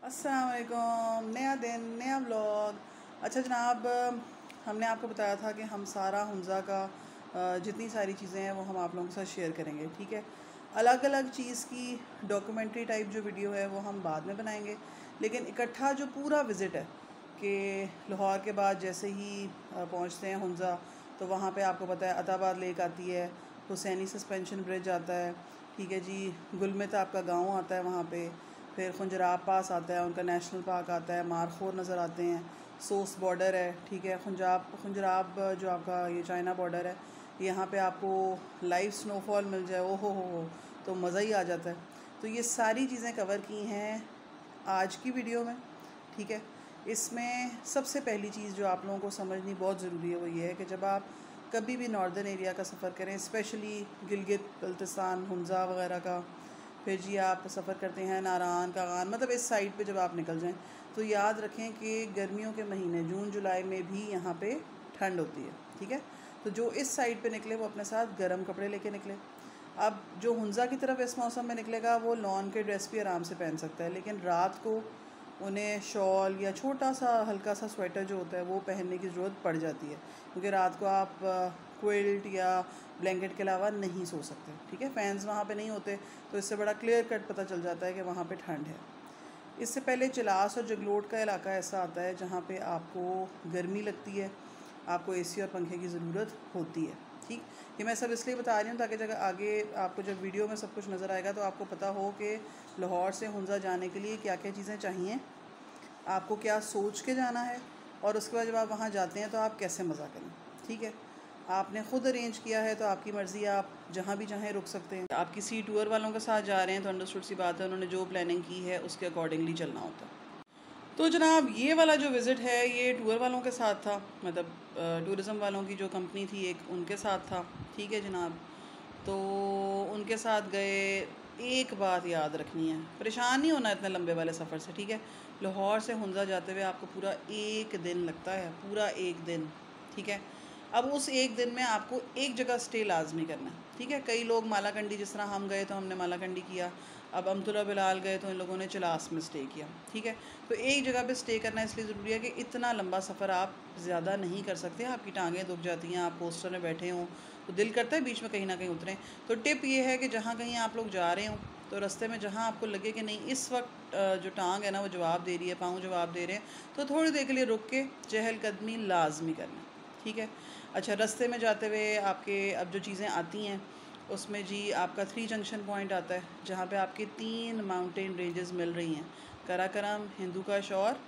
अस्सलाम वालेकुम। नया दिन नया व्लॉग। अच्छा जनाब, हमने आपको बताया था कि हम सारा हुंज़ा का जितनी सारी चीज़ें हैं वो हम आप लोगों के साथ शेयर करेंगे। ठीक है, अलग अलग चीज़ की डॉक्यूमेंट्री टाइप जो वीडियो है वो हम बाद में बनाएंगे, लेकिन इकट्ठा जो पूरा विज़िट है कि लाहौर के बाद जैसे ही पहुंचते हैं हुंज़ा तो वहाँ पे आपको पता है अताबाद लेक आती है, हुसैनी सस्पेंशन ब्रिज आता है, ठीक है जी, गुलमित आपका गांव आता है वहाँ पे, फिर खुंजराब पास आता है, उनका नेशनल पार्क आता है, मारखोर नज़र आते हैं, सोस बॉर्डर है, ठीक है, खुंजराब जो आपका ये चाइना बॉर्डर है, यहाँ पे आपको लाइव स्नोफॉल मिल जाए, ओहो हो, तो मज़ा ही आ जाता है। तो ये सारी चीज़ें कवर की हैं आज की वीडियो में। ठीक है, इसमें सबसे पहली चीज़ जो आप लोगों को समझनी बहुत ज़रूरी है वो ये है कि जब आप कभी भी नॉर्दर्न एरिया का सफ़र करें, स्पेशली गिलगित बल्तिस्तान हुंज़ा वगैरह का, फिर जी आप सफ़र करते हैं नारान कागान, मतलब इस साइड पे जब आप निकल जाएं तो याद रखें कि गर्मियों के महीने जून जुलाई में भी यहाँ पे ठंड होती है। ठीक है, तो जो इस साइड पे निकले वो अपने साथ गर्म कपड़े लेके निकले। अब जो हुंज़ा की तरफ इस मौसम में निकलेगा वो लॉन के ड्रेस भी आराम से पहन सकता है, लेकिन रात को उन्हें शॉल या छोटा सा हल्का सा स्वेटर जो होता है वो पहनने की ज़रूरत पड़ जाती है, क्योंकि रात को आप क्विल्ट या ब्लैंकेट के अलावा नहीं सो सकते। ठीक है, फ़ैन्स वहाँ पे नहीं होते, तो इससे बड़ा क्लियर कट पता चल जाता है कि वहाँ पे ठंड है। इससे पहले चिलास और जगलोट का इलाका ऐसा आता है जहाँ पे आपको गर्मी लगती है, आपको एसी और पंखे की ज़रूरत होती है। ठीक, ये मैं सब इसलिए बता रही हूँ ताकि जगह आगे आपको जब वीडियो में सब कुछ नज़र आएगा तो आपको पता हो कि लाहौर से हुंज़ा जाने के लिए क्या क्या चीज़ें चाहिए, आपको क्या सोच के जाना है, और उसके बाद जब आप वहाँ जाते हैं तो आप कैसे मज़ा करें। ठीक है, आपने ख़ुद अरेंज किया है तो आपकी मर्ज़ी, आप जहाँ भी चाहें रुक सकते हैं। आप किसी टूर वालों के साथ जा रहे हैं तो अंडरस्टूड सी बात है, उन्होंने जो प्लानिंग की है उसके अकॉर्डिंगली चलना होता है। तो जनाब ये वाला जो विज़िट है ये टूर वालों के साथ था, मतलब टूरिज़म वालों की जो कंपनी थी एक, उनके साथ था। ठीक है जनाब, तो उनके साथ गए। एक बात याद रखनी है, परेशान नहीं होना इतने लंबे वाले सफ़र से। ठीक है, लाहौर से हुंज़ा जाते हुए आपको पूरा एक दिन लगता है, पूरा एक दिन। ठीक है, अब उस एक दिन में आपको एक जगह स्टे लाजमी करना है। ठीक है, कई लोग मालाकंडी, जिस तरह हम गए तो हमने मालाकंडी किया, अब अमतुल्ला बिलाल गए तो इन लोगों ने चिलास में स्टे किया। ठीक है, तो एक जगह पे स्टे करना इसलिए ज़रूरी है कि इतना लंबा सफ़र आप ज़्यादा नहीं कर सकते, आपकी टांगें दुख जाती हैं, आप पोस्टर में बैठे हों तो दिल करता है बीच में कहीं ना कहीं उतरें। तो टिप ये है कि जहाँ कहीं आप लोग जा रहे हों तो रास्ते में जहाँ आपको लगे कि नहीं इस वक्त जो टांग है ना वो जवाब दे रही है, पाँव जवाब दे रहे हैं, तो थोड़ी देर के लिए रुक के चहलकदमी लाजमी करना। ठीक है, अच्छा, रास्ते में जाते हुए आपके अब जो चीज़ें आती हैं उसमें जी आपका 3 जंक्शन पॉइंट आता है जहाँ पे आपके 3 माउंटेन रेंजेस मिल रही हैं, कराकरम, हिंदू कश, और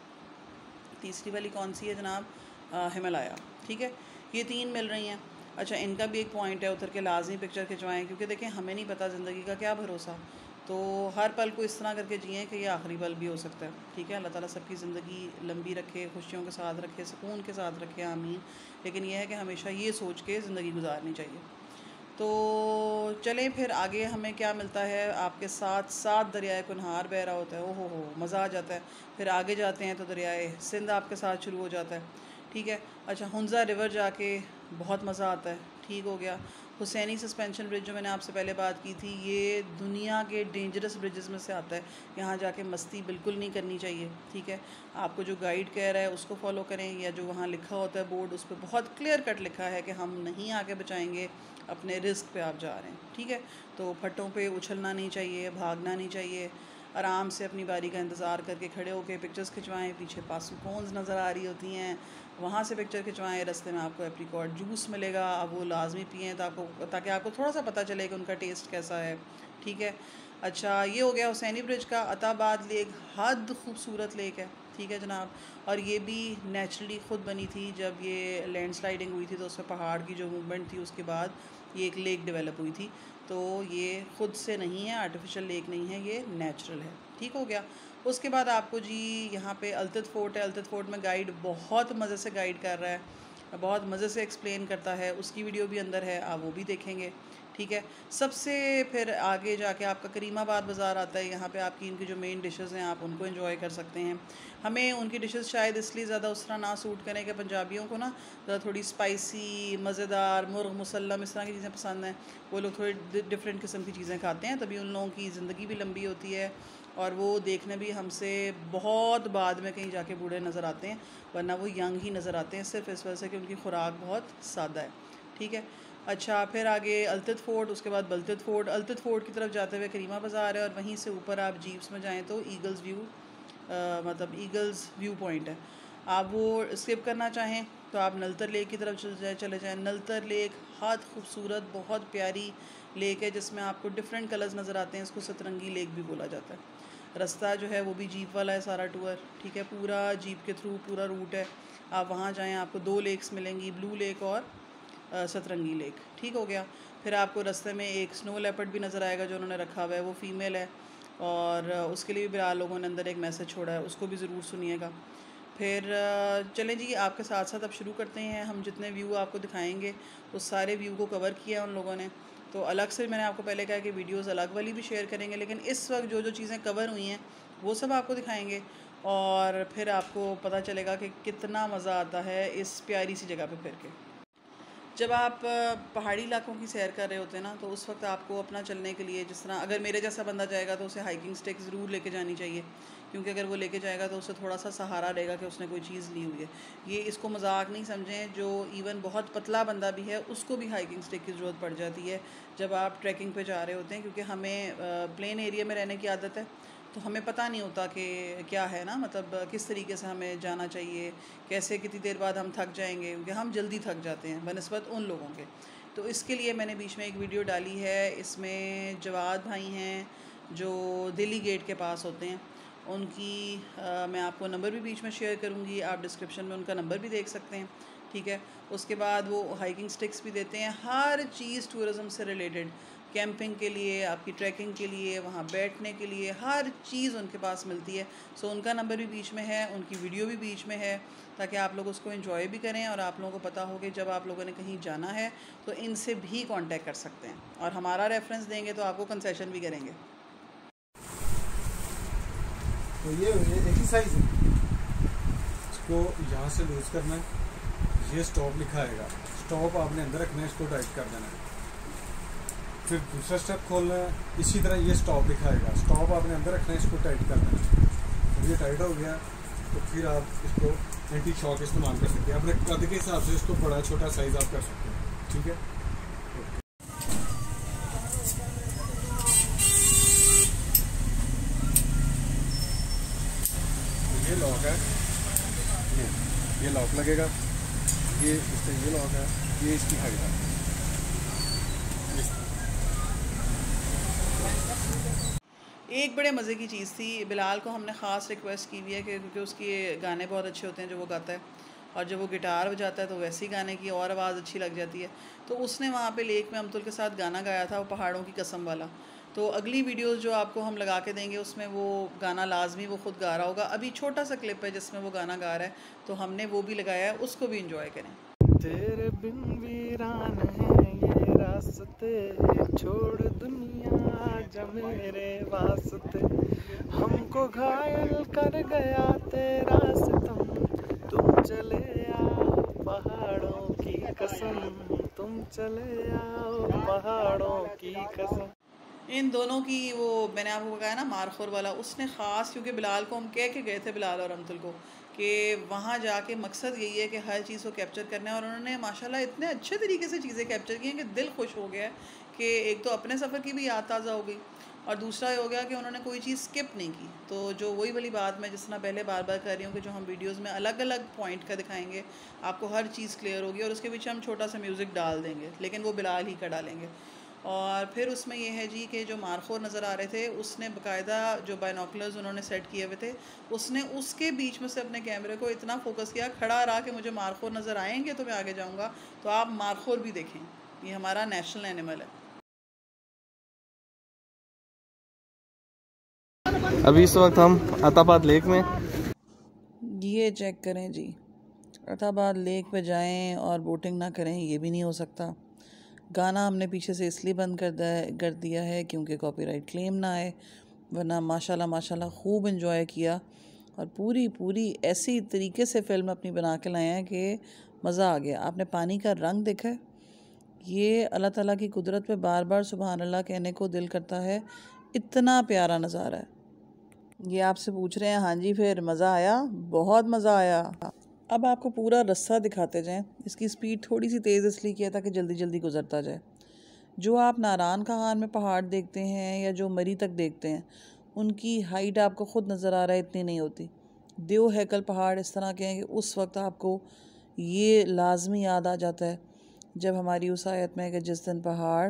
तीसरी वाली कौन सी है जनाब, हिमालय। ठीक है, ये 3 मिल रही हैं। अच्छा, इनका भी एक पॉइंट है, उतर के लाजमी पिक्चर खिंचवाएं, क्योंकि देखें हमें नहीं पता ज़िंदगी का क्या भरोसा, तो हर पल को इस तरह करके जिएँ कि ये आखिरी पल भी हो सकता है। ठीक है, अल्लाह ताला सबकी ज़िंदगी लंबी रखे, खुशियों के साथ रखे, सुकून के साथ रखे, आमीन। लेकिन यह है कि हमेशा ये सोच के ज़िंदगी गुजारनी चाहिए। तो चलें फिर आगे हमें क्या मिलता है, आपके साथ साथ दरियाए कुनहार बह रहा होता है, ओहो हो, मज़ा आ जाता है। फिर आगे जाते हैं तो दरियाए सिंध आपके साथ शुरू हो जाता है। ठीक है, अच्छा, हुंज़ा रिवर जाके बहुत मज़ा आता है। ठीक हो गया, हुसैनी सस्पेंशन ब्रिज जो मैंने आपसे पहले बात की थी, ये दुनिया के डेंजरस ब्रिजेस में से आता है, यहाँ जाके मस्ती बिल्कुल नहीं करनी चाहिए। ठीक है, आपको जो गाइड कह रहा है उसको फॉलो करें, या जो वहाँ लिखा होता है बोर्ड उस पर बहुत क्लियर कट लिखा है कि हम नहीं आगे बचाएंगे, अपने रिस्क पे आप जा रहे हैं। ठीक है, तो फट्टों पे उछलना नहीं चाहिए, भागना नहीं चाहिए, आराम से अपनी बारी का इंतज़ार करके खड़े होकर पिक्चर्स खिंचवाएं। पीछे पासुकोन्स नज़र आ रही होती हैं, वहाँ से पिक्चर खिंचवाएं। रास्ते में आपको एप्रिकॉट जूस मिलेगा, अब वो लाजमी पिएँ ताकि आपको थोड़ा सा पता चले कि उनका टेस्ट कैसा है। ठीक है, अच्छा, ये हो गया हुसैनी ब्रिज का। अताबाद लेक हद खूबसूरत लेक है। ठीक है जनाब, और ये भी नेचुरली ख़ुद बनी थी, जब ये लैंडस्लाइडिंग हुई थी तो उसमें पहाड़ की जो मूवमेंट थी उसके बाद ये एक लेक डेवलप हुई थी, तो ये ख़ुद से नहीं है, आर्टिफिशियल लेक नहीं है, ये नेचुरल है। ठीक हो गया, उसके बाद आपको जी यहाँ पे अल्तत फ़ोर्ट है। अल्तत फ़ोर्ट में गाइड बहुत मज़े से गाइड कर रहा है, बहुत मज़े से एक्सप्लेन करता है, उसकी वीडियो भी अंदर है, आप वो भी देखेंगे। ठीक है। सबसे फिर आगे जाके आपका करीमाबाद बाज़ार आता है, यहाँ पे आपकी इनकी जो मेन डिशेज़ हैं आप उनको एंजॉय कर सकते हैं। हमें उनकी डिशेज़ शायद इसलिए ज़्यादा उस तरह ना सूट करें कि पंजाबियों को ना थोड़ी स्पाइसी, मज़ेदार, मुर्ग मुसल्लम इस तरह की चीज़ें पसंद हैं। वो लोग थोड़ी डिफरेंट किस्म की चीज़ें खाते हैं, तभी उन लोगों की ज़िंदगी भी लंबी होती है और वो देखने भी हमसे बहुत बाद में कहीं जाके बूढ़े नज़र आते हैं, वरना वो यंग ही नज़र आते हैं सिर्फ इस वजह से कि उनकी खुराक बहुत सादा है। ठीक है। अच्छा, फिर आगे अल्तित फ़ोर्ट, उसके बाद बल्तित फ़ोर्ट। अल्तित फ़ोर्ट की तरफ जाते हुए करीमा बाज़ार है और वहीं से ऊपर आप जीप्स में जाएँ तो ईगल्स व्यू मतलब ईगल्स व्यू पॉइंट है। आप वो स्किप करना चाहें तो आप नलतर लेक की तरफ चले जाएँ। नलतर लेक बहुत खूबसूरत, बहुत प्यारी लेक है जिसमें आपको डिफरेंट कलर्स नज़र आते हैं। इसको सतरंगी लेक भी बोला जाता है। रास्ता जो है वो भी जीप वाला है सारा टूर, ठीक है, पूरा जीप के थ्रू पूरा रूट है। आप वहाँ जाएँ, आपको 2 लेक्स मिलेंगी, ब्लू लेक और सतरंगी लेक। ठीक हो गया। फिर आपको रास्ते में एक स्नो लेपर्ड भी नज़र आएगा जो उन्होंने रखा हुआ है, वो फ़ीमेल है और उसके लिए भी बिलाल लोगों ने अंदर एक मैसेज छोड़ा है, उसको भी ज़रूर सुनिएगा। फिर चलें जी, आपके साथ साथ अब शुरू करते हैं। हम जितने व्यू आपको दिखाएंगे उस सारे व्यू को कवर किया है उन लोगों ने, तो अलग से मैंने आपको पहले कहा कि वीडियोस अलग वाली भी शेयर करेंगे, लेकिन इस वक्त जो जो चीज़ें कवर हुई हैं वो सब आपको दिखाएंगे और फिर आपको पता चलेगा कि कितना मज़ा आता है इस प्यारी सी जगह पे फिर के। जब आप पहाड़ी इलाकों की सैर कर रहे होते हैं ना, तो उस वक्त आपको अपना चलने के लिए, जिस तरह अगर मेरे जैसा बंदा जाएगा तो उसे हाइकिंग स्टिक ज़रूर लेके जानी चाहिए, क्योंकि अगर वो लेके जाएगा तो उसे थोड़ा सा सहारा रहेगा कि उसने कोई चीज़ ली हुई है। ये इसको मजाक नहीं समझें, जो इवन बहुत पतला बंदा भी है उसको भी हाइकिंग स्टिक की ज़रूरत पड़ जाती है जब आप ट्रैकिंग पे जा रहे होते हैं, क्योंकि हमें प्लेन एरिया में रहने की आदत है, तो हमें पता नहीं होता कि क्या है ना, मतलब किस तरीके से हमें जाना चाहिए, कैसे कितनी देर बाद हम थक जाएंगे, क्योंकि हम जल्दी थक जाते हैं बनस्बत उन लोगों के। तो इसके लिए मैंने बीच में एक वीडियो डाली है, इसमें जवाद भाई हैं जो दिल्ली गेट के पास होते हैं, उनकी मैं आपको नंबर भी बीच में शेयर करूँगी, आप डिस्क्रिप्शन में उनका नंबर भी देख सकते हैं। ठीक है। उसके बाद वो हाइकिंग स्टिक्स भी देते हैं, हर चीज़ टूरिज़म से रिलेटेड, कैंपिंग के लिए, आपकी ट्रैकिंग के लिए, वहाँ बैठने के लिए, हर चीज़ उनके पास मिलती है। सो उनका नंबर भी बीच में है, उनकी वीडियो भी बीच में है, ताकि आप लोग उसको एंजॉय भी करें और आप लोगों को पता हो कि जब आप लोगों ने कहीं जाना है तो इनसे भी कांटेक्ट कर सकते हैं, और हमारा रेफरेंस देंगे तो आपको कंसेशन भी करेंगे। तो ये एक ही साइज़ है, इसको यहाँ से लूज़ करना है, ये स्टॉप लिखा आएगा, स्टॉप आपने अंदर रखना है, इसको टाइट कर देना है। फिर दूसरा स्टेप खोलना है, इसी तरह ये स्टॉप लिखा आएगा, स्टॉप आपने अंदर रखना है, इसको टाइट करना है। जब ये टाइट हो गया तो फिर आप इसको एंटी शॉक इस्तेमाल कर सकते हैं, अपने कद के हिसाब से इसको बड़ा छोटा साइज़ आप कर सकते हैं। ठीक है। ये लॉक है, ये लॉक लगेगा, ये इससे ये लॉक है, ये इसकी हाइट है। एक बड़े मज़े की चीज़ थी, बिलाल को हमने ख़ास रिक्वेस्ट की हुई है कि क्योंकि उसके गाने बहुत अच्छे होते हैं जो वो गाता है, और जब वो गिटार बजाता है तो वैसे ही गाने की और आवाज़ अच्छी लग जाती है। तो उसने वहाँ पे लेक में अमतुल के साथ गाना गाया था, वो पहाड़ों की कसम वाला। तो अगली वीडियोस जो आपको हम लगा के देंगे उसमें वो गाना लाजमी वो ख़ुद गा रहा होगा। अभी छोटा सा क्लिप है जिसमें वो गाना गा रहा है, तो हमने वो भी लगाया है, उसको भी इंजॉय करें। तेरे बिन वीरान है ये रास्ते, छोड़ दुनिया जा मेरे वास्ते, हमको घायल कर गया तेरा सितम, तुम चले आओ पहाड़ों की कसम, तुम चले आओ पहाड़ों की कसम। इन दोनों की वो मैंने आपको बताया ना मारखोर वाला, उसने ख़ास, क्योंकि बिलाल को हम कह के गए थे, बिलाल और अमतुल को, कि वहाँ जाके मकसद यही है कि हर चीज़ को कैप्चर करना है, और उन्होंने माशाल्लाह इतने अच्छे तरीके से चीज़ें कैप्चर की हैं कि दिल खुश हो गया है कि एक तो अपने सफ़र की भी याद ताज़ा हो गई, और दूसरा ये हो गया कि उन्होंने कोई चीज़ स्किप नहीं की। तो जो वही वाली बात मैं जिस तरह पहले बार बार कर रही हूँ कि जो हम वीडियोज़ में अलग अलग पॉइंट का दिखाएँगे, आपको हर चीज़ क्लियर होगी, और उसके पीछे हम छोटा सा म्यूज़िक डाल देंगे, लेकिन वो बिलाल ही का डालेंगे। और फिर उसमें ये है जी कि जो मारखोर नज़र आ रहे थे, उसने बाकायदा जो बाइनोकुलर्स उन्होंने सेट किए हुए थे, उसने उसके बीच में से अपने कैमरे को इतना फोकस किया, खड़ा रहा कि मुझे मारखोर नज़र आएंगे तो मैं आगे जाऊंगा। तो आप मारखोर भी देखें, ये हमारा नेशनल एनिमल है। अभी इस वक्त हम अताबाद लेक में, ये चेक करें जी, अताबाद लेक पे जाएं और बोटिंग ना करें, ये भी नहीं हो सकता। गाना हमने पीछे से इसलिए बंद कर दिया है क्योंकि कॉपीराइट क्लेम ना आए, वरना माशाल्लाह माशाल्लाह खूब इन्जॉय किया और पूरी पूरी ऐसी तरीके से फ़िल्म अपनी बना के लाए हैं कि मज़ा आ गया। आपने पानी का रंग देखा है? ये अल्लाह ताला की कुदरत पे बार बार सुबहान अल्लाह कहने को दिल करता है, इतना प्यारा नज़ारा है। ये आपसे पूछ रहे हैं, हाँ जी फिर मज़ा आया? बहुत मज़ा आया। अब आपको पूरा रास्ता दिखाते जाएं। इसकी स्पीड थोड़ी सी तेज़ इसलिए किया था कि जल्दी जल्दी गुजरता जाए। जो आप नारायण खान में पहाड़ देखते हैं या जो मरी तक देखते हैं, उनकी हाइट आपको ख़ुद नज़र आ रहा है इतनी नहीं होती। देव हैकल पहाड़ इस तरह के हैं कि उस वक्त आपको ये लाजमी याद आ जाता है जब हमारी उस आयत में है कि जिस दिन पहाड़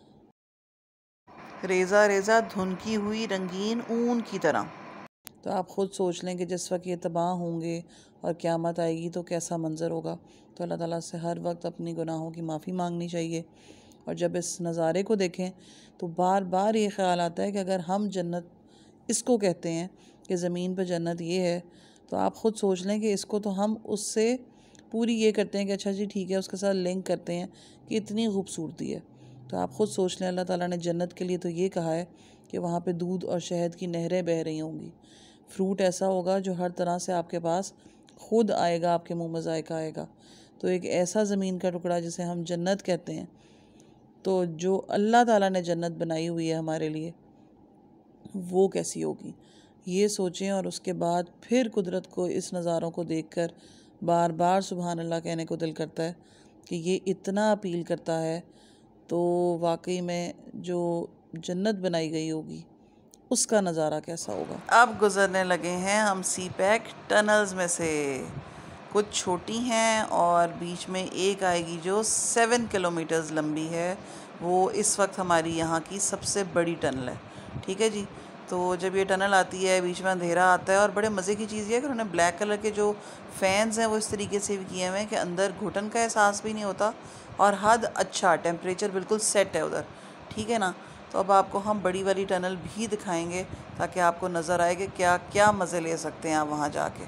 रेज़ा रेज़ा धुनकी हुई रंगीन ऊन की तरह। तो आप ख़ुद सोच लें कि जिस वक्त ये तबाह होंगे और क़यामत आएगी तो कैसा मंज़र होगा। तो अल्लाह ताला से हर वक्त अपनी गुनाहों की माफ़ी मांगनी चाहिए। और जब इस नज़ारे को देखें तो बार बार ये ख़्याल आता है कि अगर हम जन्नत इसको कहते हैं कि ज़मीन पर जन्नत ये है, तो आप ख़ुद सोच लें कि इसको तो हम उससे पूरी ये करते हैं कि अच्छा जी ठीक है, उसके साथ लिंक करते हैं कि इतनी खूबसूरती है। तो आप ख़ुद सोच लें, अल्लाह ताला ने जन्नत के लिए तो ये कहा है कि वहाँ पे दूध और शहद की नहरें बह रही होंगी। फ्रूट ऐसा होगा जो हर तरह से आपके पास खुद आएगा, आपके मुंह में जायका आएगा। तो एक ऐसा ज़मीन का टुकड़ा जिसे हम जन्नत कहते हैं, तो जो अल्लाह ताला ने जन्नत बनाई हुई है हमारे लिए, वो कैसी होगी ये सोचें। और उसके बाद फिर कुदरत को, इस नज़ारों को देखकर बार बार सुबहान अल्लाह कहने को दिल करता है कि ये इतना अपील करता है। तो वाकई में जो जन्नत बनाई गई होगी उसका नज़ारा कैसा होगा। अब गुज़रने लगे हैं हम सी पैक टनल्स में से। कुछ छोटी हैं और बीच में एक आएगी जो 7 किलोमीटर्स लंबी है। वो इस वक्त हमारी यहाँ की सबसे बड़ी टनल है। ठीक है जी। तो जब ये टनल आती है, बीच में अंधेरा आता है और बड़े मज़े की चीज़ ये है कि उन्होंने ब्लैक कलर के जो फ़ैन्स हैं वो इस तरीके से भी किए हुए हैं कि अंदर घुटन का एहसास भी नहीं होता और हद अच्छा टेम्परेचर बिल्कुल सेट है उधर। ठीक है ना। तो अब आपको हम बड़ी वाली टनल भी दिखाएंगे ताकि आपको नज़र आए कि क्या क्या मज़े ले सकते हैं आप वहाँ जाके।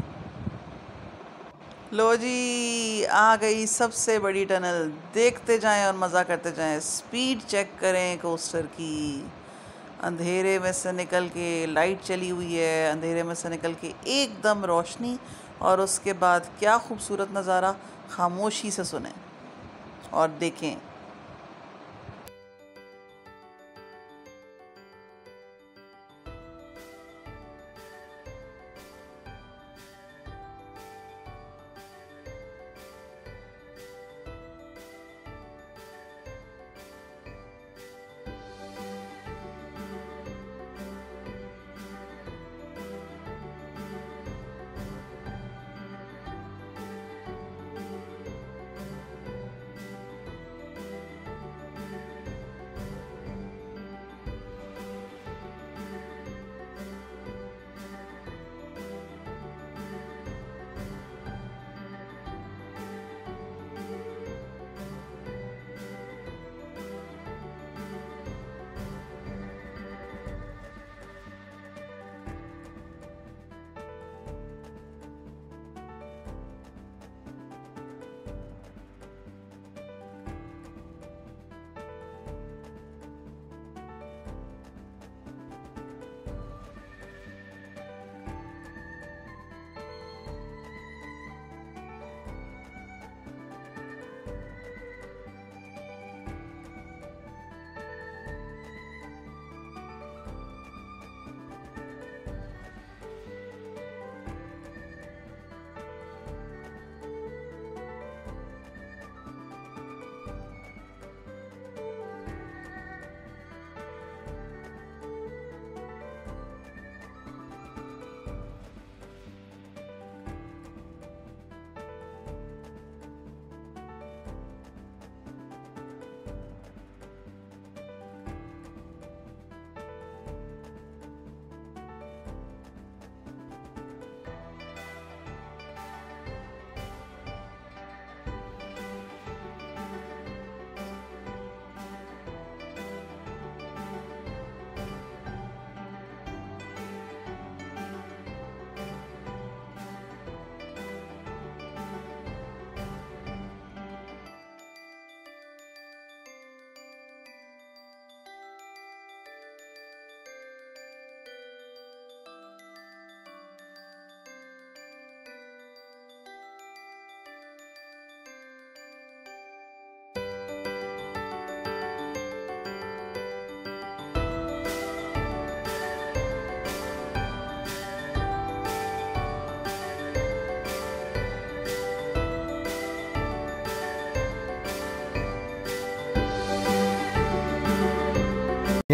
लो जी, आ गई सबसे बड़ी टनल। देखते जाएं और मज़ा करते जाएं। स्पीड चेक करें कोस्टर की। अंधेरे में से निकल के लाइट चली हुई है, अंधेरे में से निकल के एकदम रोशनी, और उसके बाद क्या खूबसूरत नज़ारा। खामोशी से सुनें और देखें।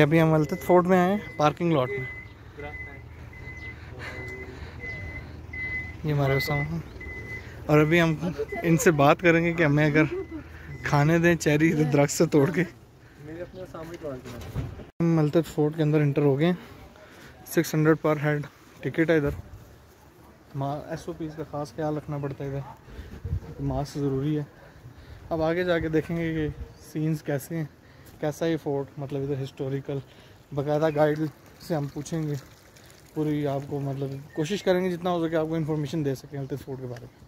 ये अभी हम अल्तत फोर्ट में आए हैं, पार्किंग लॉट में। ये हमारे सामने, और अभी हम इनसे बात करेंगे कि हमें अगर खाने दें चेरी दरख्त से तोड़ के। हम अल्तत फोर्ट के अंदर इंटर हो गए। 600 पर हेड टिकट है इधर। SOPs का ख़ास ख्याल रखना पड़ता है इधर, मास्क ज़रूरी है। अब आगे जाके देखेंगे कि सीन्स कैसे हैं, कैसा ये फोर्ट, मतलब इधर हिस्टोरिकल। बाकायदा गाइड से हम पूछेंगे पूरी, आपको मतलब कोशिश करेंगे जितना हो सके आपको इन्फॉर्मेशन दे सकें अल्तत फोर्ट के बारे में।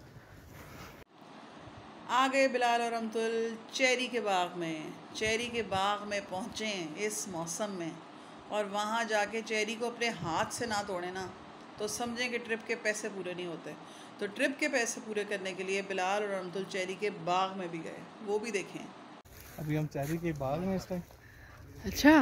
आ गए बिलाल और अमतुल चेरी के बाग में। चेरी के बाग में पहुँचे इस मौसम में, और वहाँ जाके चेरी को अपने हाथ से ना तोड़े ना तो समझें कि ट्रिप के पैसे पूरे नहीं होते। तो ट्रिप के पैसे पूरे करने के लिए बिलाल और अमतुल चेरी के बाग में भी गए, वो भी देखें। अभी हम चेरी के बाग में इस टाइम। अच्छा,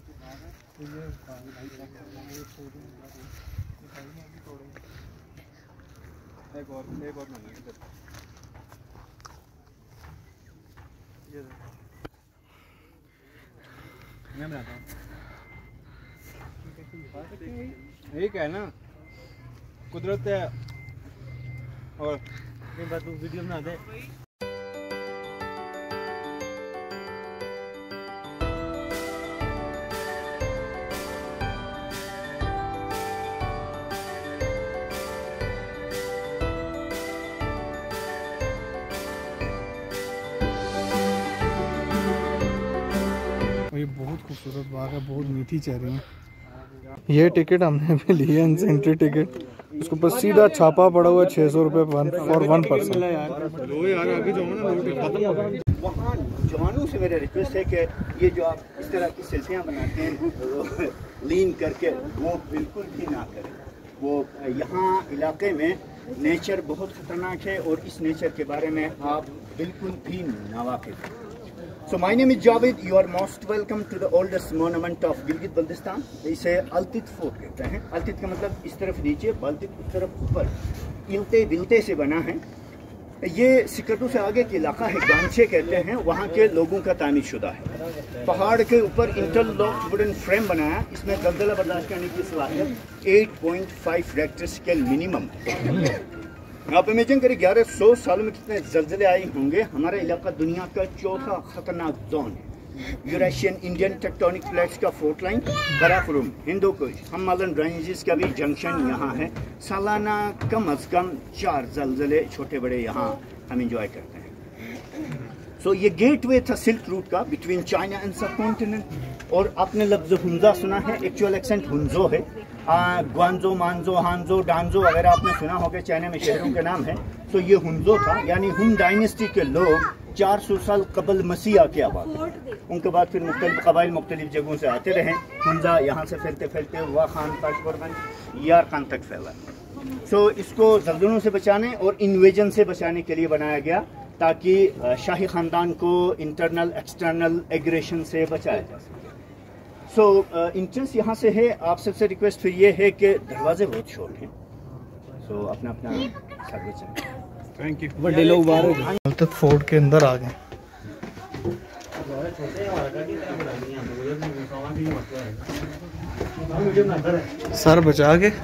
एक है ना, कुदरत है। और एक बात वीडियो बना दे। ये बहुत खूबसूरत बाग है, बहुत मीठी चेरी है। ये टिकट हमने भी ली है इनसे, एंट्री टिकट। उसके ऊपर सीधा छापा पड़ा हुआ है 600 रुपये फॉर 1 पर्सन। वहाँ जवानों से मेरा रिक्वेस्ट है कि ये जो आप इस तरह की सेल्फियाँ बनाते हैं लीन करके, वो बिल्कुल भी ना करें। वो यहाँ इलाके में नेचर बहुत ख़तरनाक है और इस नेचर के बारे में आप बिल्कुल भी नावाकिफ़ हैं। So my name is Javed. You are most welcome to the oldest monument of Gilgit-Baltistan. इसे अल्तित फोर्ट कहते हैं। अल्तित का मतलब इस तरफ नीचे, बल्तित उस तरफ ऊपर, इल्ते बिल्ते से बना है। ये सिकटू से आगे के इलाका है, गांचे कहते हैं, वहाँ के लोगों का तामीर शुदा है। पहाड़ के ऊपर इंटरलॉक वुडन फ्रेम बनाया, इसमें दलदला बर्दाश्त करने की सलाहियत 8.5 रेक्टर स्केल मिनिमम है। आप इमेजिन करें 1100 सालों में कितने जल्जले आए होंगे। हमारा इलाका दुनिया का चौथा खतरनाक जोन है। यूरेशियन इंडियन टेक्टोनिक प्लेट्स का fault line, Karakoram, Hindu Kush, Himalayan ranges का भी जंक्शन यहाँ है। सालाना कम अज कम 4 जल्जले छोटे बड़े यहाँ हम इंजॉय करते हैं। सो ये गेटवे था सिल्क रूट का between China and subcontinent. और आपने लफ्ज हुंजा सुना है, एक्चुअल एक्सेंट हुंजो है। ग्वांजो, मानजो, हानजो, डांजो वगैरह आपने सुना होगा, चाइना में शहरों के नाम है। तो ये हुंजो था, यानी हुन डायनेस्टी के लोग 400 साल कबल मसीहा के आबाद। उनके बाद फिर मुख्तलिफ कबाइल मुख्तलिफ जगहों से आते रहे। हुंजा यहाँ से फैलते फैलते हुआ खान ताशपुरगंज यार खान तक फैला। सो इसको जल्जलों से बचाने और इन्वेजन से बचाने के लिए बनाया गया, ताकि शाही ख़ानदान को इंटरनल एक्सटर्नल एग्रेशन से बचाया जा सके। सो इंट्रेंस यहाँ से है। आप सबसे रिक्वेस्ट फिर ये है कि दरवाजे बहुत शॉर्ट हैं, सो अपना अपना सर्विस। Thank you. बड़े लोग बाहर अल्तत फोर्ट के अंदर आ गए। सर बचा के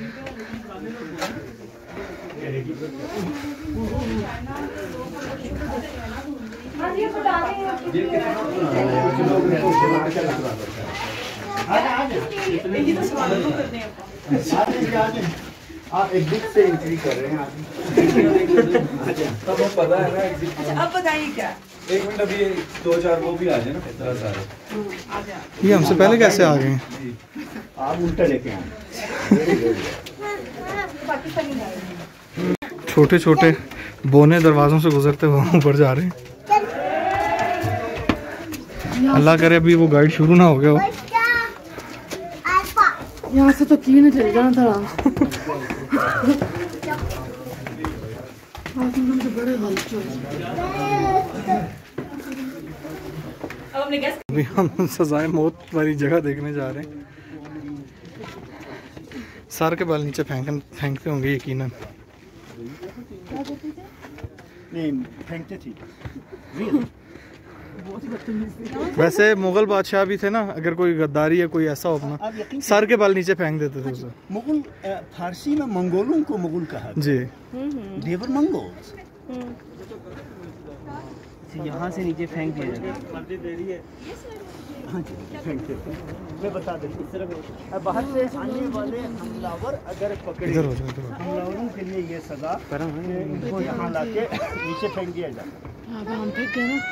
आप एग्जिट से एंट्री कर रहे हैं तब पता है ना एग्जिट। अच्छा, अब बताइए क्या? एक मिनट, अभी 2-4 वो भी आ जाए ना सारे। ये हमसे पहले कैसे आ गए? आप उल्टा लेके आए। छोटे छोटे बोने दरवाजों से गुजरते हुए ऊपर जा रहे हैं। अल्लाह करे अभी वो गाइड शुरू ना हो गया हो। यहाँ से तो क्लीन चल जाना था। बड़े अभी हम सजाए मौत वाली जगह देखने जा रहे हैं। सर के बाल नीचे फेंकते होंगे यकीनन। नहीं फेंकते थी। वैसे मुगल बादशाह भी थे ना, अगर कोई गद्दारी या कोई ऐसा हो अपना सर के बाल नीचे फेंक देते थे उसे। मुगल फारसी में मंगोलों को मुगल कहा जी, देवर मंगोल्स। यहाँ से नीचे फेंक दिया जाता है। हाँ जी, फेंक देते हैं। मैं बता देता हूँ, बाहर से आने वाले हमलावर अगर पकड़े, इधर हो जाओ, इधर हो जाओ। हमलावरों के लिए ये सजा कि इनको यहाँ लाके नीचे फेंक दिया जाता है। हम फेंक गए ना।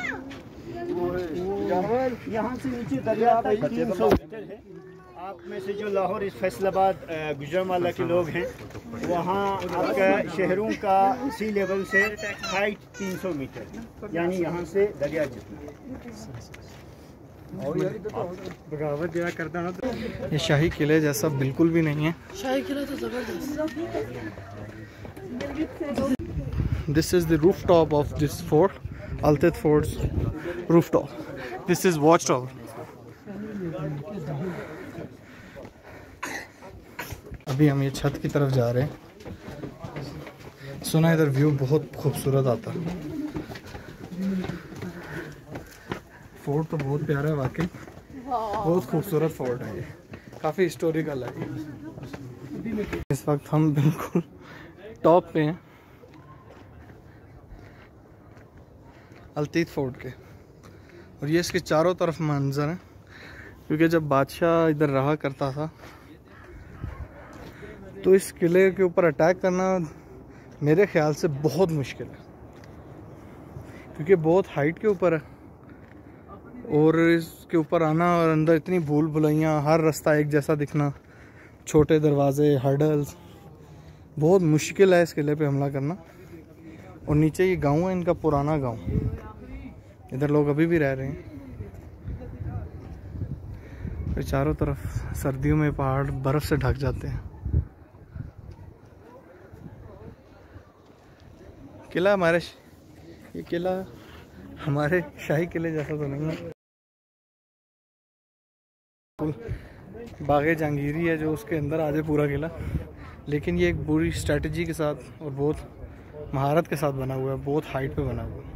यहाँ से नीचे दरिया तक 300 मीटर है। आप में से जो लाहौर इस फैसलाबाद गुजरांवाला के लोग हैं, वहाँ आपका शहरों का सी लेवल से हाइट 300 मीटर, यानी यहाँ से दरिया जितना। बगावत जरा करता ना तो ये शाही किले जैसा बिल्कुल भी नहीं है। शाही किला तो जबरदस्त। This is the rooftop of this fort, Al-Tith Fort's rooftop. This is watchtower. अभी हम ये छत की तरफ जा रहे हैं। सुना इधर व्यू बहुत खूबसूरत आता है। फोर्ट तो बहुत प्यारा है वाकई, बहुत खूबसूरत फोर्ट है ये, काफ़ी हिस्टोरिकल है। इस वक्त हम बिल्कुल टॉप पे हैं अल-तीत फोर्ट के, और ये इसके चारों तरफ मंजर है, क्योंकि जब बादशाह इधर रहा करता था तो इस किले के ऊपर अटैक करना मेरे ख्याल से बहुत मुश्किल है, क्योंकि बहुत हाइट के ऊपर है और इसके ऊपर आना और अंदर इतनी भूल भुलैयाँ, हर रास्ता एक जैसा दिखना, छोटे दरवाजे, हर्डल्स, बहुत मुश्किल है इस किले पे हमला करना। और नीचे ये गांव है इनका, पुराना गांव, इधर लोग अभी भी रह रहे हैं। फिर चारों तरफ सर्दियों में पहाड़ बर्फ से ढक जाते हैं। किला ये किला हमारे शाही किले जैसा तो नहीं है, बागे जहांगीरी है जो उसके अंदर आ जाए पूरा किला, लेकिन ये एक बुरी स्ट्रेटजी के साथ और बहुत महारत के साथ बना हुआ है, बहुत हाइट पे बना हुआ है।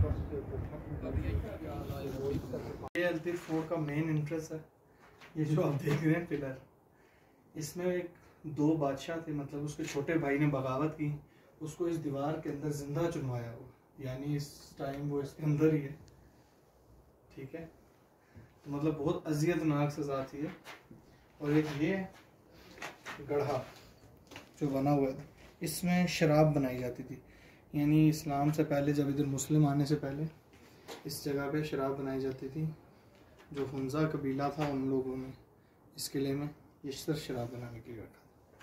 ये अल-तीत फोर्ट का मेन इंटरेस्ट है, ये जो आप देख रहे हैं पिलर, इसमें एक 2 बादशाह थे, मतलब उसके छोटे भाई ने बगावत की, उसको इस दीवार के अंदर जिंदा चुनवाया हुआ, यानी इस टाइम वो इसके अंदर ही है, ठीक है। तो मतलब बहुत अजियतनाक सजा थी है। और एक ये गढ़ा जो बना हुआ था, इसमें शराब बनाई जाती थी, यानी इस्लाम से पहले, जब इधर मुस्लिम आने से पहले इस जगह पे शराब बनाई जाती थी। जो हुंजा कबीला था उन लोगों ने इस किले में ये शराब बनाने के लिए रखा।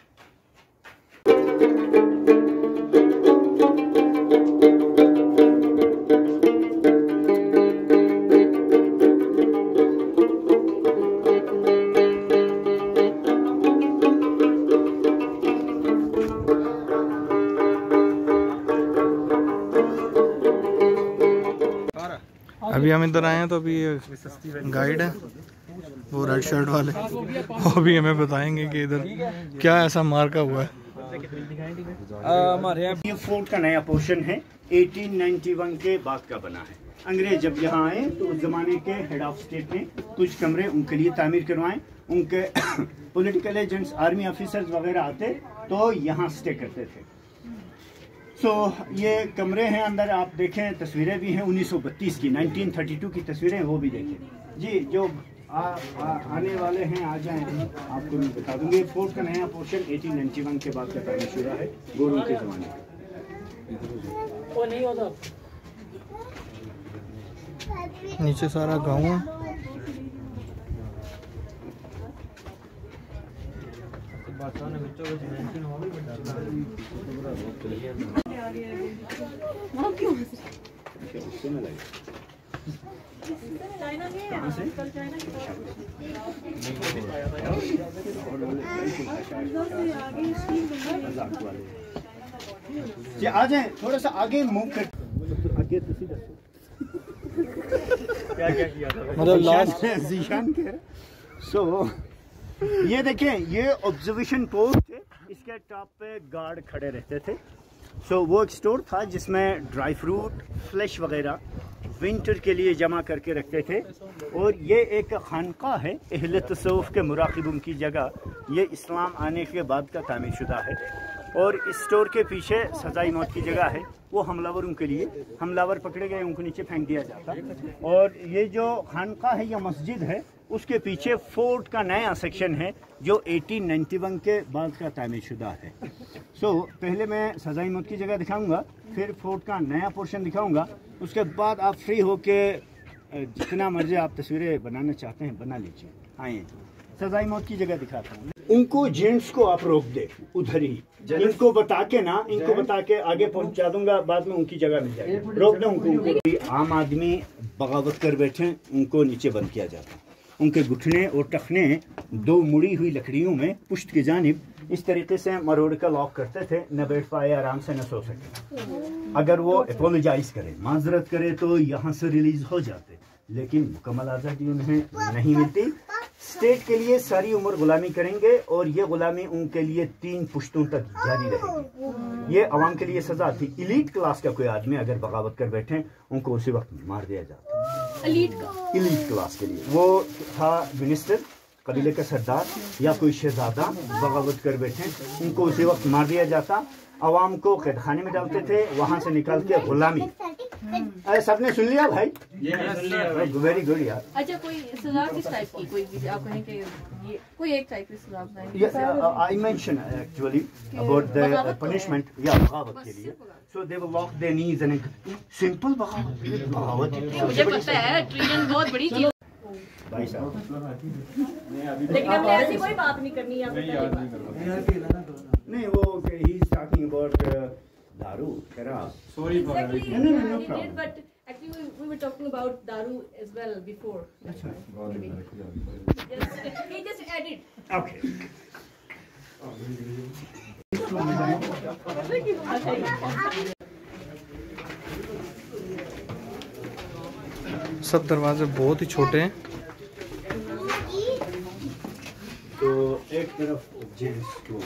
अभी हम इधर आए हैं तो अभी गाइड है वो रेड शर्ट वाले, वो अभी हमें बताएंगे कि इधर क्या ऐसा मार्का हुआ है। हमारे यहाँ ये फोर्ट का नया पोर्शन है, 1891 के बाद का बना है। अंग्रेज जब यहाँ आए तो उस जमाने के हेड ऑफ स्टेट ने कुछ कमरे उनके लिए तामीर करवाए। उनके पॉलिटिकल एजेंट्स, आर्मी ऑफिसर्स वगैरह आते तो यहाँ स्टे करते थे। ये कमरे हैं, अंदर आप देखें तस्वीरें भी हैं 1932 की, 1932 की तस्वीरें, वो भी देखें जी। जो आने वाले हैं आ जाएं, आपको मैं बता दूंगी। फोर्ट का नया पोर्शन 1891 के बाद का तामीर शुरा है, गोरों के ज़माने का। नीचे सारा गाँव है, आ जाए, थोड़ा सा आगे मूव कर, आगे तो सीधा क्या किया था मतलब लास्ट जीशान के। ये देखें, ये ऑब्जर्वेशन पोस्ट है, इसके टॉप पे गार्ड खड़े रहते थे। वो एक स्टोर था जिसमें ड्राई फ्रूट, फ्लैश वगैरह विंटर के लिए जमा करके रखते थे। और ये एक खानका है, अहले तसव्वुफ के मुराकिबों की जगह। ये इस्लाम आने के बाद का तामीर शुदा है। और इस स्टोर के पीछे सजाई मौत की जगह है, वो हमलावरों के लिए, हमलावर पकड़े गए उनको नीचे फेंक दिया जाता। और ये जो खानका है या मस्जिद है, उसके पीछे फोर्ट का नया सेक्शन है जो 1891 के बाद का तामीर शुदा है। पहले मैं सजाई मौत की जगह दिखाऊंगा, फिर फोर्ट का नया पोर्शन दिखाऊंगा। उसके बाद आप फ्री होके जितना मर्जी आप तस्वीरें बनाना चाहते हैं बना लीजिए। आइए सजाई मौत की जगह दिखाता हूँ। उनको जेंट्स को आप रोक दे उधर ही, इनको बता के आगे पहुंचा दूंगा, बाद में उनकी जगह मिल जाएगी। रोक दो उनको। आम आदमी बगावत कर बैठे, उनको नीचे बंद किया जाता। उनके घुटने और टखने दो मुड़ी हुई लकड़ियों में पुश्त की जानिब इस तरीके से मरोड़ का लॉक करते थे, न बैठ पाए, आराम से न सो सके। अगर वो अपोलोजाइज करे, माजरत करे तो यहाँ से रिलीज हो जाते, लेकिन मुकम्मल आज़ादी उन्हें नहीं मिलती। स्टेट के लिए सारी उम्र गुलामी करेंगे और ये गुलामी उनके लिए 3 पुश्तों तक जारी रहेगी। ये अवाम के लिए सजा थी। इलीट क्लास का कोई आदमी अगर बगावत कर बैठे, उनको उसी वक्त मार दिया जाता। इलीट क्लास के लिए वो था मिनिस्टर, कबीले का सरदार या कोई शहजादा बगावत कर बैठे, उनको उसी वक्त मार दिया जाता। अवाम को कैदखाने में डालते थे, वहां से निकाल के गुलामी। सबने सुन लिया भाई? वेरी गुड यार। अच्छा, कोई सजा किस टाइप की, कोई आप कहें कि ये कोई एक टाइप की सजा बताएं? I mention actually about the punishment या बगावत के लिए। So they will lock their knees and simple बगावत। मुझे पता है ट्रिलियन बहुत बड़ी चीज भाई साहब, लेकिन हमने ऐसी कोई बात नहीं करनी है। नहीं, वो ही इज टॉकिंग अबाउट दारू, शराब। Sorry for Exactly, No, yeah, no he problem. did, but actually we were talking about daru as well before. That's why. Maybe. He just added. Okay. सब दरवाजे बहुत ही छोटे हैं। तो एक तरफ जेंट्स को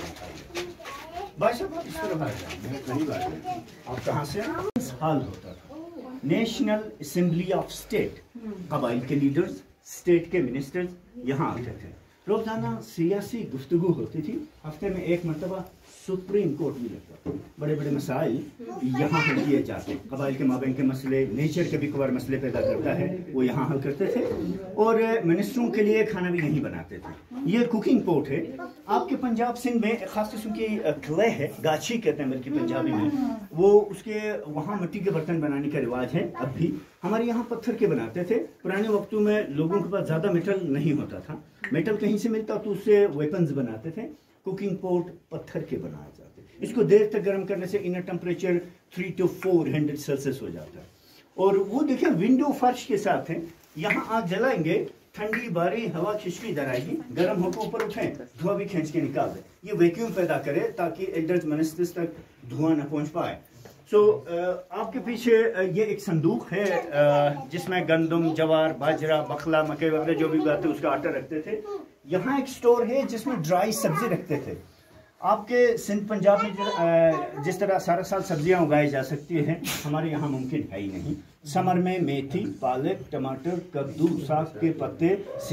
भाई साहब आप इस तरफ आ जाए, मैं पहली बार आप कहाँ से? हाल होता था, नेशनल असेंबली ऑफ स्टेट। कबाइल के लीडर्स, स्टेट के मिनिस्टर्स यहाँ आते थे। रोजाना सियासी गुफ्तगू होती थी। हफ्ते में एक मरतबा सुप्रीम कोर्ट भी लगता था। बड़े बड़े मसाइल यहाँ हल किए जाते। कबाइल के माबैन के मसले, नेचर के भी कबार मसले पैदा करता है, वो यहाँ हल करते थे। और मिनिस्टरों के लिए खाना भी यहीं बनाते थे। ये कुकिंग पोट है। आपके पंजाब सिंध में एक खास किस्म की क्ले है, गाछी कहते हैं बल्कि पंजाबी में, वो उसके वहाँ मिट्टी के बर्तन बनाने का रिवाज है। अब भी हमारे यहाँ पत्थर के बनाते थे। पुराने वक्तों में लोगों के पास ज़्यादा मेटल नहीं होता था, मेटल कहीं से मिलता तो उससे वेपन्स बनाते थे। कुकिंग पोट पत्थर के बनाए जाते। इसको देर तक गर्म करने से इनर टेम्परेचर 300 to 400 सेल्सियस हो जाता है। और वो देखिए विंडो फर्श के साथ है। यहाँ आग जलाएंगे, ठंडी बारी हवा खिंचती इधर आएगी, गर्म होकर ऊपर उठें, धुआं भी खींच के निकाल दे। ये वैक्यूम पैदा करे ताकि एल्डर्स मिनिस्टर्स तक धुआं न पहुंच पाए। आपके पीछे ये एक संदूक है जिसमें गंदम, जवार, बाजरा, बखला, मकई वगैरह जो भी बात है उसका आटा रखते थे। यहाँ एक स्टोर है जिसमें ड्राई सब्जी रखते थे। आपके सिंध पंजाब में जिस तरह सारा साल सब्जियां उगाई जा सकती हैं, हमारे यहाँ मुमकिन है ही नहीं। समर में मेथी, पालक, टमाटर, कद्दू, साग के पत्ते,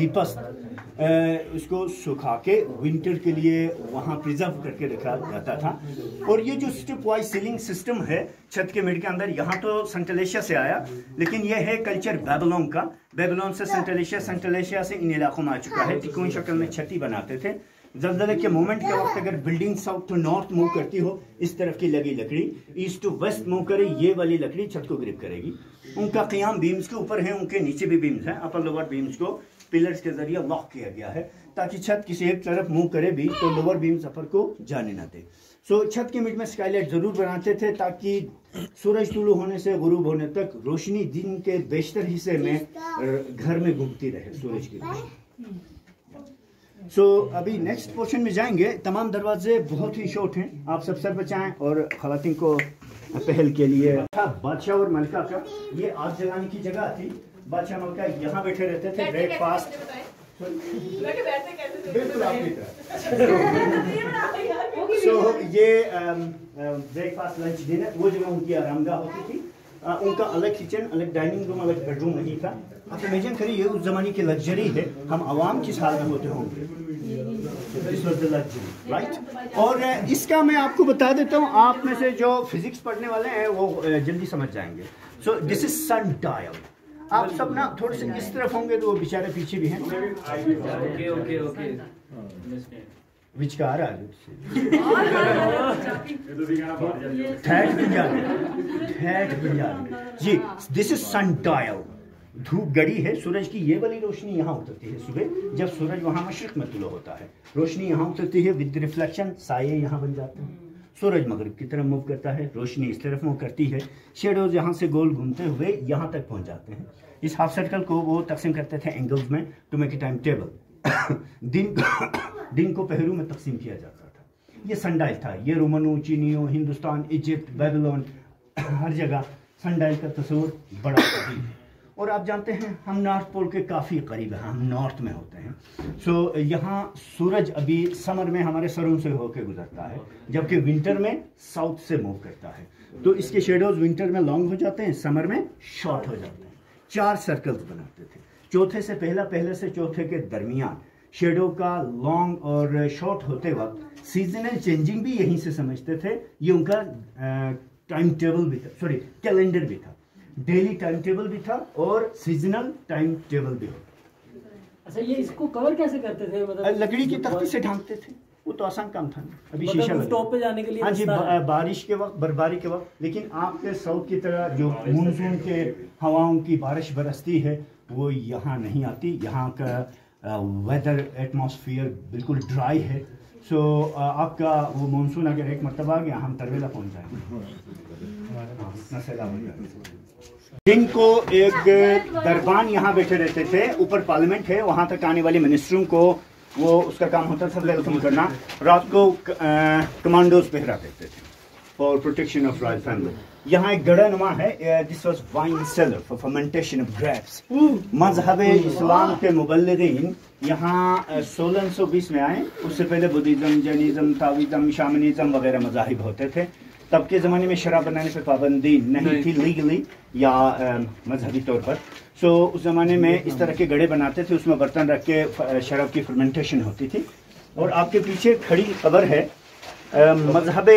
सीपस्त उसको सुखा के विंटर के लिए वहाँ प्रिजर्व करके रखा जाता था। और ये जो स्टेप वाइज सीलिंग सिस्टम है छत के मिड के अंदर, यहाँ तो सेंट्रल एशिया से आया, लेकिन ये है कल्चर बेबीलोन का। बेबीलोन से सेंट्रल एशिया, सेंट्रल एशिया से इन इलाकों में आ चुका है। तिकोनी शक्ल में छती बनाते थे। जल्जले के मोमेंट के वक्त अगर building south to north move करती हो, इस तरफ की लगी लकड़ी ईस्ट टू वेस्ट मूव करे, ये वाली लकड़ी छत को ग्रिप करेगी। उनका क़याम बीम्स के ऊपर है, उनके नीचे भी बीम्स हैं। अपर लोअर बीम्स को पिलर्स के जरिए लॉक किया गया है ताकि छत किसी एक तरफ मूव करे भी तो लोअर बीम्स अपर को जाने ना दे। छत के मिड में स्काईलाइट जरूर बनाते थे ताकि सूरज तुलू होने से गुरूब होने तक रोशनी दिन के बेशतर हिस्से में घर में घूमती रहे सूरज की। अभी नेक्स्ट पोर्शन में जाएंगे। तमाम दरवाजे बहुत ही शॉर्ट हैं, आप सब सर बचाएं। और खवातीन को पहल के लिए बादशाह और मलका का ये आग जलाने की जगह थी। बादशाह मलका यहाँ बैठे रहते थे, ब्रेकफास्ट बिल्कुल आपकी तरह। ये ब्रेकफास्ट, लंच, डिनर वो जगह उनकी आरामगाह होती थी। उनका अलग किचन, अलग डाइनिंग रूम, अलग बेडरूम नहीं था। आप इमेजिन करिए उस जमाने की लग्जरी है, हम आवाम किस हाल में होते होंगे। राइट। और इसका मैं आपको बता देता हूँ, आप में से जो फिजिक्स पढ़ने वाले हैं वो जल्दी समझ जाएंगे। So this is sundial. आप सब ना थोड़े से इस तरफ होंगे तो वो बेचारे पीछे भी हैं। ओके विचकार आ थैट जी। This is sundial. धूप गड़ी है, सूरज की ये वाली रोशनी यहाँ उतरती है सुबह, जब सूरज वहाँ मशरिक में तुलो होता है, रोशनी यहाँ उतरती है, विद रिफ्लेक्शन साये यहाँ बन जाते हैं। सूरज मगरिब की तरफ मूव करता है, रोशनी इस तरफ मूव करती है, शेडोज यहाँ से गोल घूमते हुए यहाँ तक पहुँच जाते हैं। इस हाफ सर्कल को वो तकसीम करते थे एंगल्स में to make a time table. दिन को पहलू में तकसीम किया जाता था। ये सनडाइल था। ये रोमनों, चीनियों, हिंदुस्तान, इजिप्ट, बेबीलोन, हर जगह सनडाइल का तस्वुर बड़ा करीब है। और आप जानते हैं हम नॉर्थ पोल के काफ़ी करीब हैं, हम नॉर्थ में होते हैं। सो यहाँ सूरज अभी समर में हमारे सरों से होकर गुजरता है, जबकि विंटर में साउथ से मूव करता है। तो इसके शेडोज विंटर में लॉन्ग हो जाते हैं, समर में शॉर्ट हो जाते हैं। 4 सर्कल्स बनाते थे, चौथे से पहले से चौथे के दरमियान शेडो का लॉन्ग और शॉर्ट होते वक्त सीजनल चेंजिंग भी यहीं से समझते थे। ये उनका टाइम टेबल भी था, सॉरी कैलेंडर भी था, डेली टाइम टेबल भी था और सीजनल टाइम टेबल भी होता। अच्छा, ये इसको कवर कैसे करते थे? मतलब लकड़ी की तख्ती से ढांकते थे, वो तो आसान काम था। अभी मतलब शीशा टॉप पे जाने के लिए। हाँ जी, बारिश के वक्त, बर्फबारी के वक्त। लेकिन आपके साउथ की तरह जो मानसून के हवाओं की बारिश बरसती है वो यहाँ नहीं आती। यहाँ का वेदर एटमॉस्फेयर बिल्कुल ड्राई है। सो आपका वो मानसून अगर एक मरतबा आ गया, हम तरवेला पहुँच जाएंगे। दिन को एक दरबान यहाँ बैठे रहते थे, ऊपर पार्लियामेंट है, वहाँ तक आने वाले मिनिस्टरों को वो उसका काम होता था वेलकम करना। रात को कमांडोज पहरा देते थे for protection of royal family. यहाँ एक गड़ा नुमा है, this was wine cellar for fermentation of grapes. मजहब इस्लाम के मुबल्लिगीन यहाँ 1620 में आए। उससे पहले बुद्धिज्म, जैनिज्म, ताओइज्म, शामनिज्म वगैरह मजाहिब होते थे। तब के ज़माने में शराब बनाने पर पाबंदी नहीं थी लीगली या मजहबी तौर पर। सो उस ज़माने में इस तरह के गड़े बनाते थे, उसमें बर्तन रख के शराब की फर्मेंटेशन होती थी। और आपके पीछे खड़ी खबर है मजहब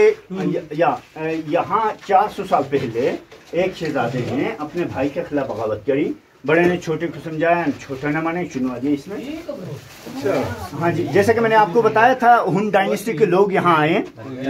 यहाँ 400 साल पहले एक शहजादे ने अपने भाई के खिलाफ बगावत करी। बड़े ने छोटे को समझाया, छोटा न माने, चुनवा दिया इसमें। अच्छा हाँ जी, जैसे कि मैंने आपको बताया था, हुन डायनेस्टी के लोग यहाँ आए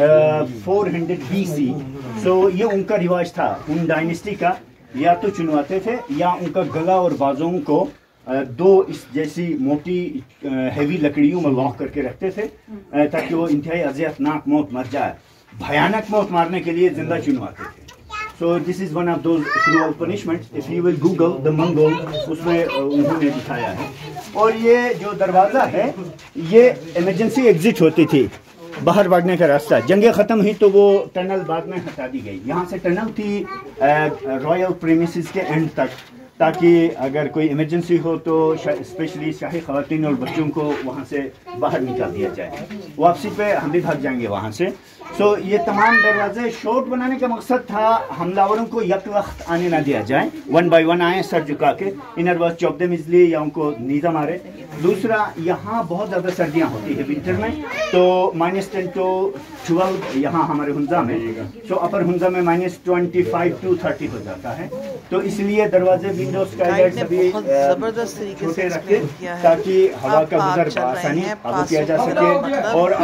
400 BC। सो ये उनका रिवाज था हुन डायनेस्टी का, या तो चुनवाते थे या उनका गला और बाजुओं को 2 इस जैसी मोटी हैवी लकड़ियों में लॉक करके रखते थे, ताकि वो इंतहाई अजियतनाक मौत मर जाए। भयानक मौत मारने के लिए जिंदा चुनवाते थे। So this is one of those cruel punishments. If you will Google the Mongol, उसमें उन्होंने दिखाया है। और ये जो दरवाज़ा है, ये इमरजेंसी एग्जिट होती थी, बाहर भागने का रास्ता। जंगें ख़त्म हुई तो वो टनल बाद में हटा दी गई। यहाँ से टनल थी रॉयल प्रीमिसेस के एंड तक, ताकि अगर कोई इमरजेंसी हो तो स्पेशली शाही ख़वातीन और बच्चों को वहाँ से बाहर निकाल दिया जाए। वापसी पे हम भी भाग जाएंगे वहाँ से। सो ये तमाम दरवाजे शॉर्ट बनाने का मकसद था हमलावरों को यक वक्त आने ना दिया जाए, 1 by 1 आए सर झुका के, inner was chop them easily या उनको नीजा मारे। दूसरा, यहाँ बहुत ज़्यादा सर्दियाँ होती है विंटर में, तो -10 to 12 यहाँ हमारे हुंजा में। सो अपर हुंजा में -25 to 30 हो जाता है। तो इसलिए दरवाजे, विंडोज, स्काईलाइट सभी छोटे रखे ताकि हवा का गुजर आसानी काबू किया जा सके। और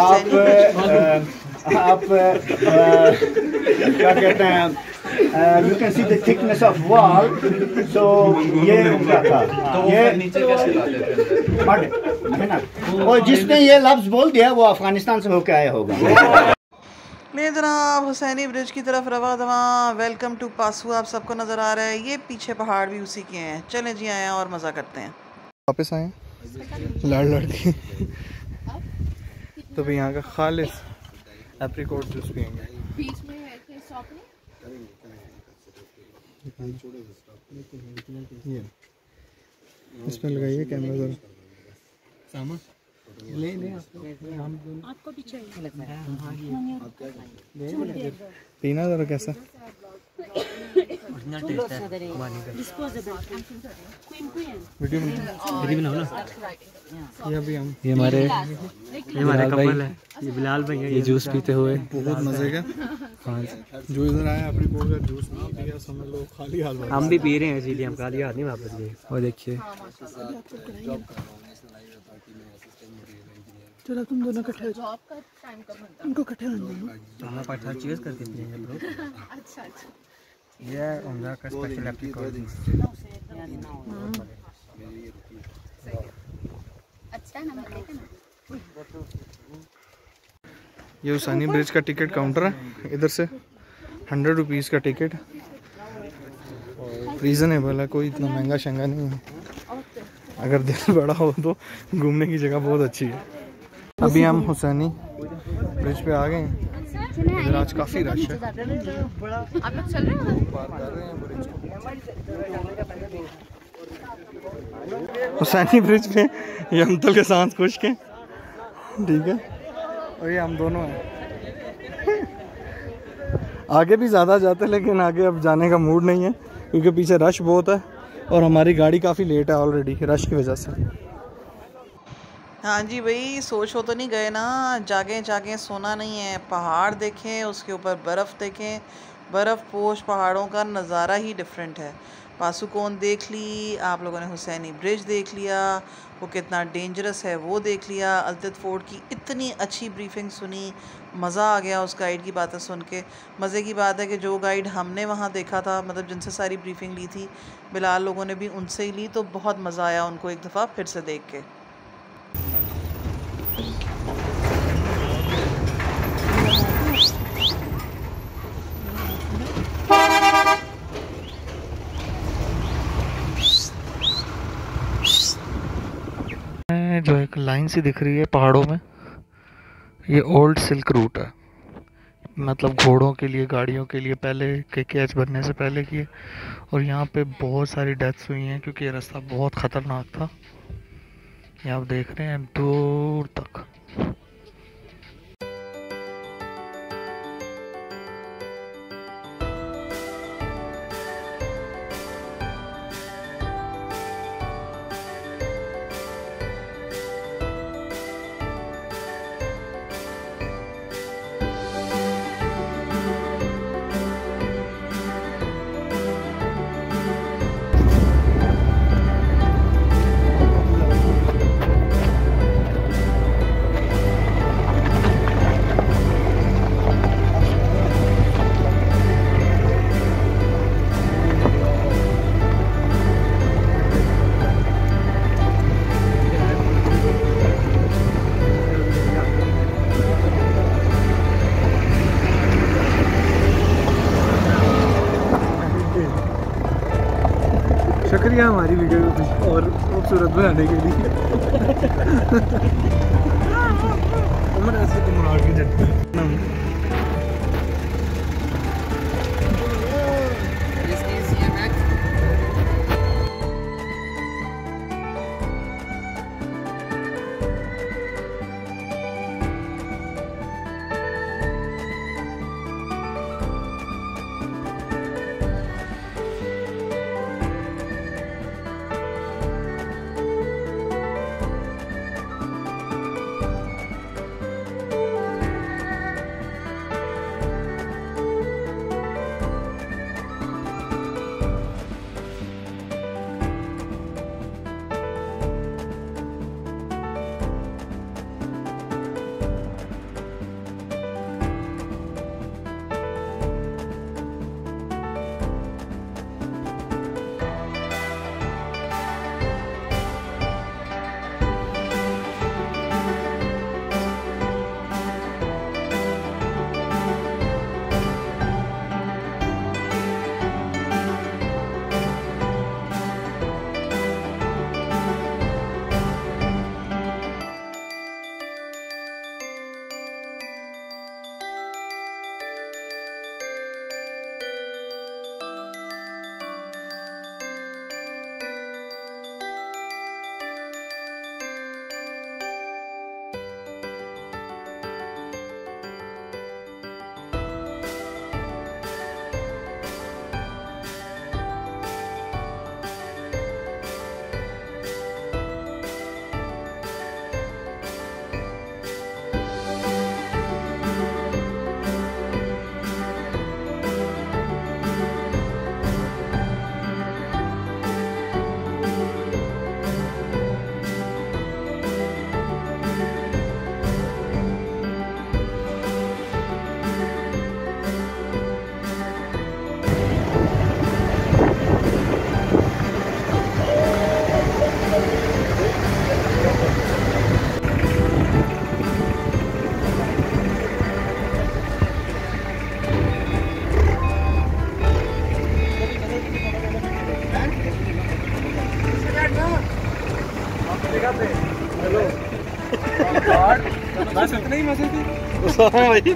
आप क्या कहते हैं, you can see the thickness of wall. So ये उनका था, ये नीचे कैसे लाते है ना। और जिसने ये लफ्ज बोल दिया वो अफगानिस्तान से होकर आया होगा। ले जनाब हुसैनी ब्रिज की तरफ रवा दवा। Welcome to Passu. आप सबको नज़र आ रहा है, ये पीछे पहाड़ भी उसी के हैं। चलें जी, आए और मज़ा करते हैं। वापस आए लड़ के तो भी यहाँ का खालिस एप्रिकॉट जूस पियेंगे। बीच में है कि शॉप ये इसमें लगाइए कैमरा जरा सामा ले आपको पीछे पीना जरा कैसा ओरिजिनल टेस्ट है पानी का। वीडियो बनाओ ना। ये अभी हम ये हमारे कपल है, ये बिलाल भाई है, ये जूस पीते हुए बहुत मजे का। हाँ जो इधर आया अपनी बोल का जूस नहीं पिया, समझ लो खाली हाल। हम भी पी रहे हैं, इसीलिए हम खाली हाथ नहीं वापस गए। और देखिए चलो तुम दोनों इकट्ठे हो जाओ, उनको इकट्ठे होने दो। हम पाठा चीज करके पिएंगे ब्रो। अच्छा अच्छा। ये उनका का स्पेशल एप्लीकेशन। अच्छा ना देखा ना। ये हुसैनी ब्रिज का टिकट काउंटर है, इधर से 100 रुपीज़ का टिकट रीज़नेबल है, कोई इतना महंगा शंगा नहीं है। अगर दिल बड़ा हो तो घूमने की जगह बहुत अच्छी है। अभी हम हुसैनी ब्रिज पे आ गए हैं, इधर आज काफ़ी रश है। आप लोग चल रहे हो? पार कर रहे हैं ब्रिज को। हुसैनी ब्रिज पे ये अंकल के साथ खुश के, ठीक है, और ये हम दोनों हैं। आगे भी ज़्यादा जाते लेकिन आगे अब जाने का मूड नहीं है क्योंकि पीछे रश बहुत है और हमारी गाड़ी काफ़ी लेट है ऑलरेडी रश की वजह से। हाँ जी भाई, सोच हो तो नहीं गए ना, जागे जागे सोना नहीं है। पहाड़ देखें, उसके ऊपर बर्फ़ देखें, बर्फ़ पोश पहाड़ों का नज़ारा ही डिफरेंट है। पासुकोन देख ली आप लोगों ने, हुसैनी ब्रिज देख लिया, वो कितना डेंजरस है वो देख लिया, अल्तित फोर्ट की इतनी अच्छी ब्रीफिंग सुनी, मज़ा आ गया उस गाइड की बातें सुन के। मज़े की बात है कि जो गाइड हमने वहाँ देखा था, मतलब जिनसे सारी ब्रीफिंग ली थी, बिलाल लोगों ने भी उनसे ही ली, तो बहुत मज़ा आया उनको एक दफ़ा फिर से देख के। जो एक लाइन सी दिख रही है पहाड़ों में, ये ओल्ड सिल्क रूट है, मतलब घोड़ों के लिए, गाड़ियों के लिए, पहले के कैच बनने से पहले की है। और यहाँ पे बहुत सारी डेथ्स हुई हैं क्योंकि ये रास्ता बहुत ख़तरनाक था। ये आप देख रहे हैं दूर तक। शुक्रिया हमारी वीडियो को और खूबसूरत बनाने के लिए। उम्र ऐसे तुम आगे जट ही मजे थे उसामा भाई।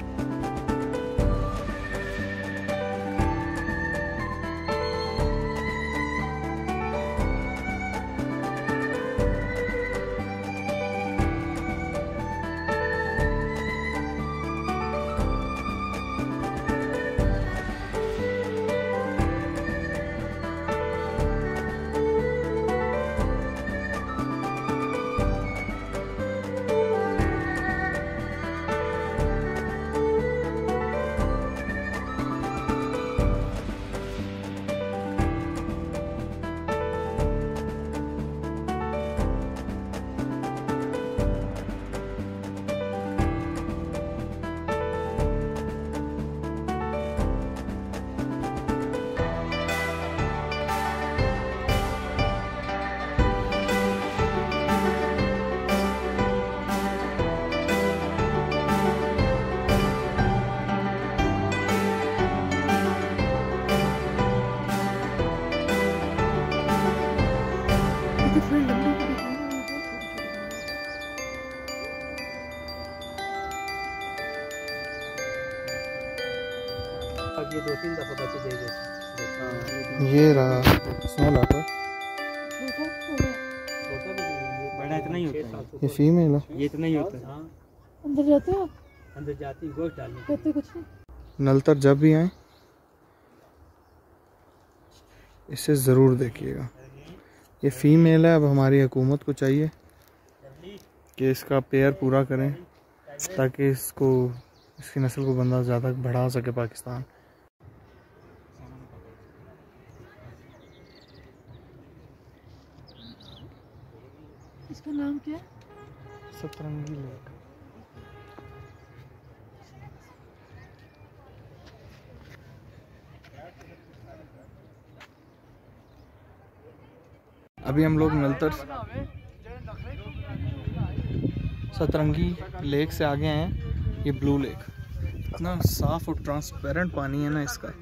ये 2-3 दफा बच्चे दे देते। ये रहा स्मॉल आटा, बड़ा इतना ही होता है। ये फीमेल है, ये इतना ही होता है। हाँ अंदर जाते हो? अंदर जाती गोश्त डालने कहते कुछ नहीं। नलतर जब भी आए इसे ज़रूर देखिएगा। ये फीमेल है। अब हमारी हुकूमत को चाहिए कि इसका पेयर पूरा करें ताकि इसकी नस्ल को बंदा ज़्यादा बढ़ा सके पाकिस्तान। इसका नाम क्या है? सतरंगी लेक। अभी हम लोग नलतर सतरंगी लेक से आगे हैं। ये ब्लू लेक, इतना साफ और ट्रांसपेरेंट पानी है ना इसका।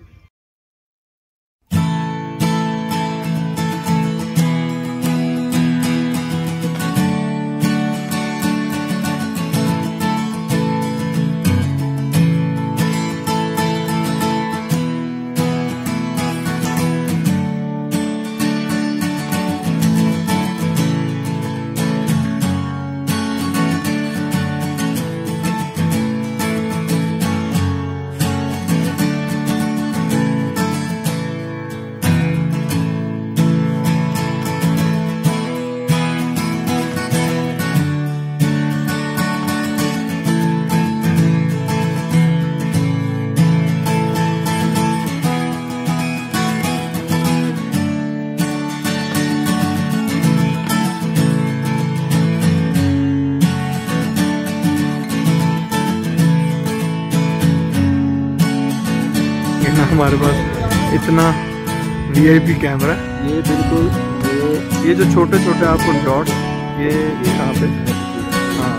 हमारे पास इतना VIP कैमरा है। ये बिल्कुल ये जो छोटे छोटे आपको डॉट ये यहाँ पे, हाँ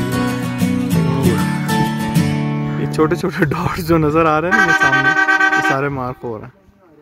ये छोटे छोटे डॉट्स जो नज़र आ रहे हैं ये सामने, ये सारे मार्क हो रहे हैं।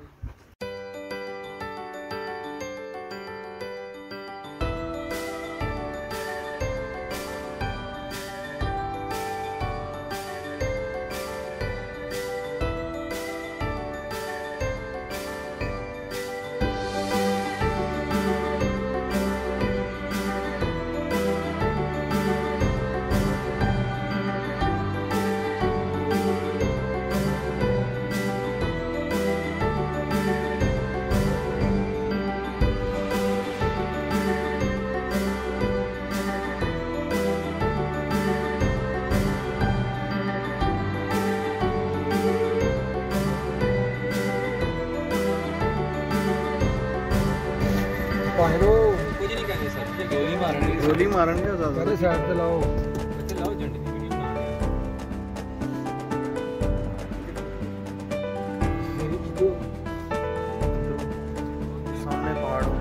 गोली मारन के ज़्यादा साइड पे लाओ। सामने पहाड़ों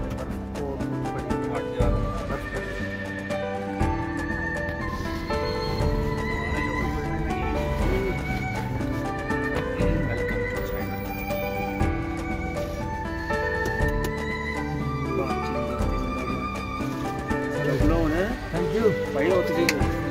Thank you.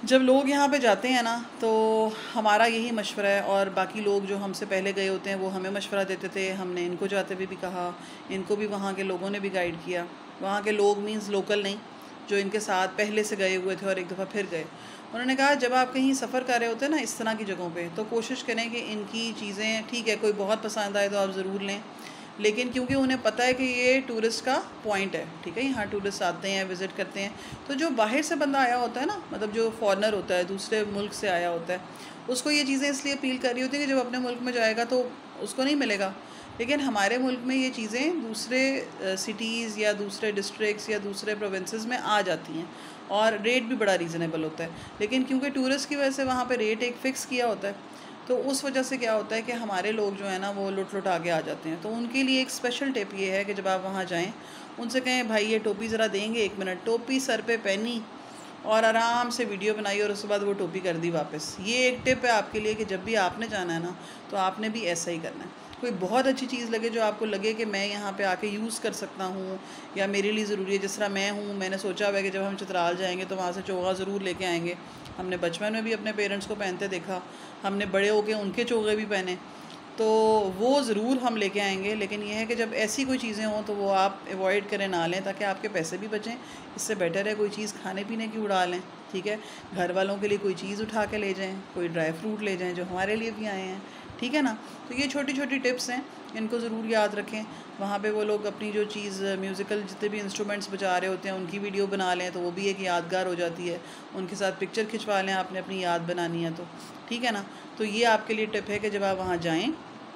जब लोग यहाँ पे जाते हैं ना तो हमारा यही मशवरा है, और बाकी लोग जो हमसे पहले गए होते हैं वो हमें मशवरा देते थे, हमने इनको जाते हुए भी कहा, इनको भी वहाँ के लोगों ने भी गाइड किया। वहाँ के लोग मीन्स लोकल नहीं, जो इनके साथ पहले से गए हुए थे और एक दफ़ा फिर गए। उन्होंने कहा जब आप कहीं सफ़र कर रहे होते हैं ना इस तरह की जगहों पे, तो कोशिश करें कि इनकी चीज़ें, ठीक है कोई बहुत पसंद आए तो आप ज़रूर लें, लेकिन क्योंकि उन्हें पता है कि ये टूरिस्ट का पॉइंट है, ठीक है, यहाँ टूरिस्ट आते हैं, विज़िट करते हैं, तो जो बाहर से बंदा आया होता है ना, मतलब जो फॉरेनर होता है, दूसरे मुल्क से आया होता है, उसको ये चीज़ें इसलिए अपील कर रही होती है कि जब अपने मुल्क में जाएगा तो उसको नहीं मिलेगा। लेकिन हमारे मुल्क में ये चीज़ें दूसरे सिटीज़ या दूसरे डिस्ट्रिक्ट्स या दूसरे प्रोविंसेस में आ जाती हैं, और रेट भी बड़ा रीज़नेबल होता है। लेकिन क्योंकि टूरिस्ट की वजह से वहाँ पे रेट एक फ़िक्स किया होता है, तो उस वजह से क्या होता है कि हमारे लोग जो है ना वो लुट आगे आ जाते हैं। तो उनके लिए एक स्पेशल टिप ये है कि जब आप वहाँ जाएँ, उनसे कहें भाई ये टोपी ज़रा देंगे, 1 मिनट, टोपी सर पे पहनी और आराम से वीडियो बनाई और उसके बाद वो टोपी कर दी वापस। ये एक टिप है आपके लिए कि जब भी आपने जाना है ना तो आपने भी ऐसा ही करना है। कोई बहुत अच्छी चीज़ लगे जो आपको लगे कि मैं यहाँ पे आके यूज़ कर सकता हूँ या मेरे लिए ज़रूरी है, जिस तरह मैं हूँ, मैंने सोचा हुआ है कि जब हम चित्राल जाएंगे तो वहाँ से चोगा ज़रूर लेके आएंगे। हमने बचपन में भी अपने पेरेंट्स को पहनते देखा, हमने बड़े होके उनके चोगे भी पहने, तो वो ज़रूर हम लेके आएंगे। लेकिन यह है कि जब ऐसी कोई चीज़ें हों तो वो आप अवॉइड करें, ना लें, ताकि आपके पैसे भी बचें। इससे बेटर है कोई चीज़ खाने पीने की उड़ा लें, ठीक है, घर वालों के लिए कोई चीज़ उठा के ले जाएं, कोई ड्राई फ्रूट ले जाएं जो हमारे लिए भी आए हैं, ठीक है ना। तो ये छोटी छोटी टिप्स हैं, इनको ज़रूर याद रखें। वहाँ पे वो लोग अपनी जो चीज़ म्यूज़िकल जितने भी इंस्ट्रूमेंट्स बजा रहे होते हैं उनकी वीडियो बना लें, तो वो भी एक यादगार हो जाती है। उनके साथ पिक्चर खिंचवा लें, आपने अपनी याद बनानी है तो, ठीक है ना। तो ये आपके लिए टिप है कि जब आप वहाँ जाएँ,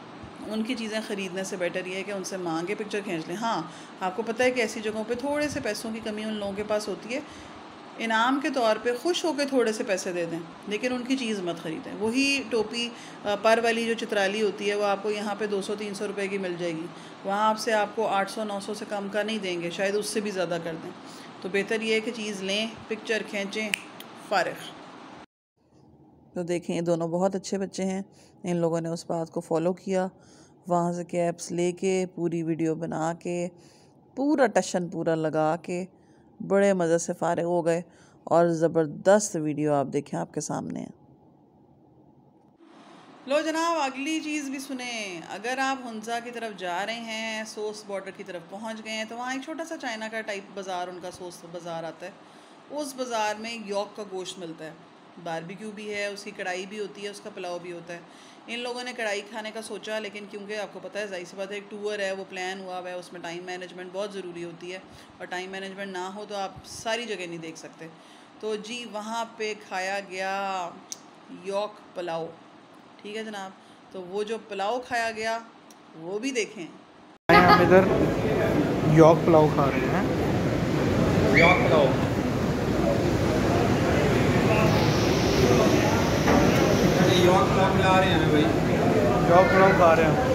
उनकी चीज़ें ख़रीदने से बेटर ये है कि उनसे मांग के पिक्चर खींच लें। हाँ, आपको पता है कि ऐसी जगहों पे थोड़े से पैसों की कमी उन लोगों के पास होती है, इनाम के तौर पे खुश होकर थोड़े से पैसे दे दें, लेकिन उनकी चीज़ मत ख़रीदें। वही टोपी पर वाली जो चित्राली होती है वो आपको यहाँ पे 200-300 रुपए की मिल जाएगी, वहाँ आपसे आपको 800-900 से कम का नहीं देंगे, शायद उससे भी ज़्यादा कर दें। तो बेहतर ये है कि चीज़ लें, पिक्चर खींचें, फ़ारिग। तो देखें ये दोनों बहुत अच्छे बच्चे हैं, इन लोगों ने उस बात को फॉलो किया, वहाँ से कैप्स लेके पूरी वीडियो बना के पूरा टशन पूरा लगा के बड़े मज़े से फ़ारिग हो गए, और ज़बरदस्त वीडियो आप देखें आपके सामने है। लो जनाब, अगली चीज़ भी सुने। अगर आप हुंजा की तरफ जा रहे हैं, सोस बॉर्डर की तरफ पहुँच गए हैं, तो वहाँ एक छोटा सा चाइना का टाइप बाज़ार, उनका सोस बाज़ार आता है। उस बाज़ार में यॉक का गोश्त मिलता है, बारबेक्यू भी है, उसकी कढ़ाई भी होती है, उसका पुलाव भी होता है। इन लोगों ने कढ़ाई खाने का सोचा, लेकिन क्योंकि आपको पता है ज़ाहिर सी बात है, एक टूर है, वो प्लान हुआ हुआ है, उसमें टाइम मैनेजमेंट बहुत ज़रूरी होती है, और टाइम मैनेजमेंट ना हो तो आप सारी जगह नहीं देख सकते। तो जी वहाँ पे खाया गया यॉक पुलाव, ठीक है जनाब। तो वो जो पुलाव खाया गया वो भी देखें। हम इधर यॉक पुलाव खा रहे हैं, यॉक पुलाव खिला रहे हैं भाई, यॉक पुलाव खा रहे हैं।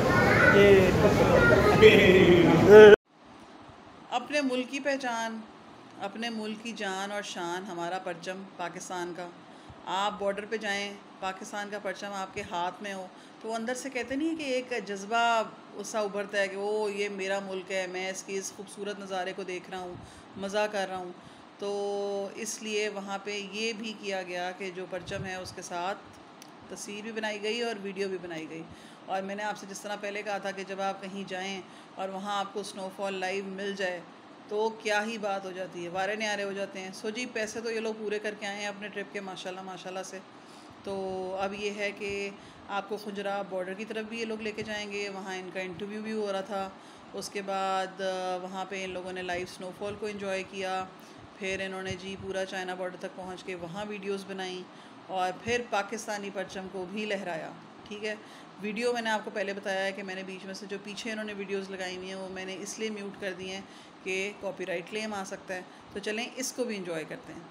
अपने मुल्क की पहचान, अपने मुल्क की जान और शान, हमारा परचम पाकिस्तान का। आप बॉर्डर पे जाएं, पाकिस्तान का परचम आपके हाथ में हो, तो अंदर से कहते नहीं है कि एक जज्बा उससा उभरता है कि ओ ये मेरा मुल्क है, मैं इसके इस खूबसूरत नज़ारे को देख रहा हूँ, मज़ा कर रहा हूँ। तो इसलिए वहाँ पे ये भी किया गया कि जो परचम है उसके साथ तस्वीर भी बनाई गई और वीडियो भी बनाई गई। और मैंने आपसे जिस तरह पहले कहा था कि जब आप कहीं जाएं और वहाँ आपको स्नोफॉल लाइव मिल जाए तो क्या ही बात हो जाती है, वारे न्यारे हो जाते हैं। सो जी, पैसे तो ये लोग पूरे करके आए हैं अपने ट्रिप के, माशाल्लाह माशाल्लाह से। तो अब ये है कि आपको खुजरा बॉर्डर की तरफ भी ये लोग लेके जाएंगे, वहाँ इनका इंटरव्यू भी हो रहा था। उसके बाद वहाँ पे इन लोगों ने लाइव स्नोफॉल को एंजॉय किया, फिर इन्होंने जी पूरा चाइना बॉर्डर तक पहुँच के वहाँ वीडियोज़ बनाई, और फिर पाकिस्तानी परचम को भी लहराया, ठीक है। वीडियो मैंने आपको पहले बताया है कि मैंने बीच में से जो पीछे इन्होंने वीडियोस लगाई हुई हैं वो मैंने इसलिए म्यूट कर दी हैं कि कॉपीराइट क्लेम आ सकता है। तो चलें इसको भी इंजॉय करते हैं।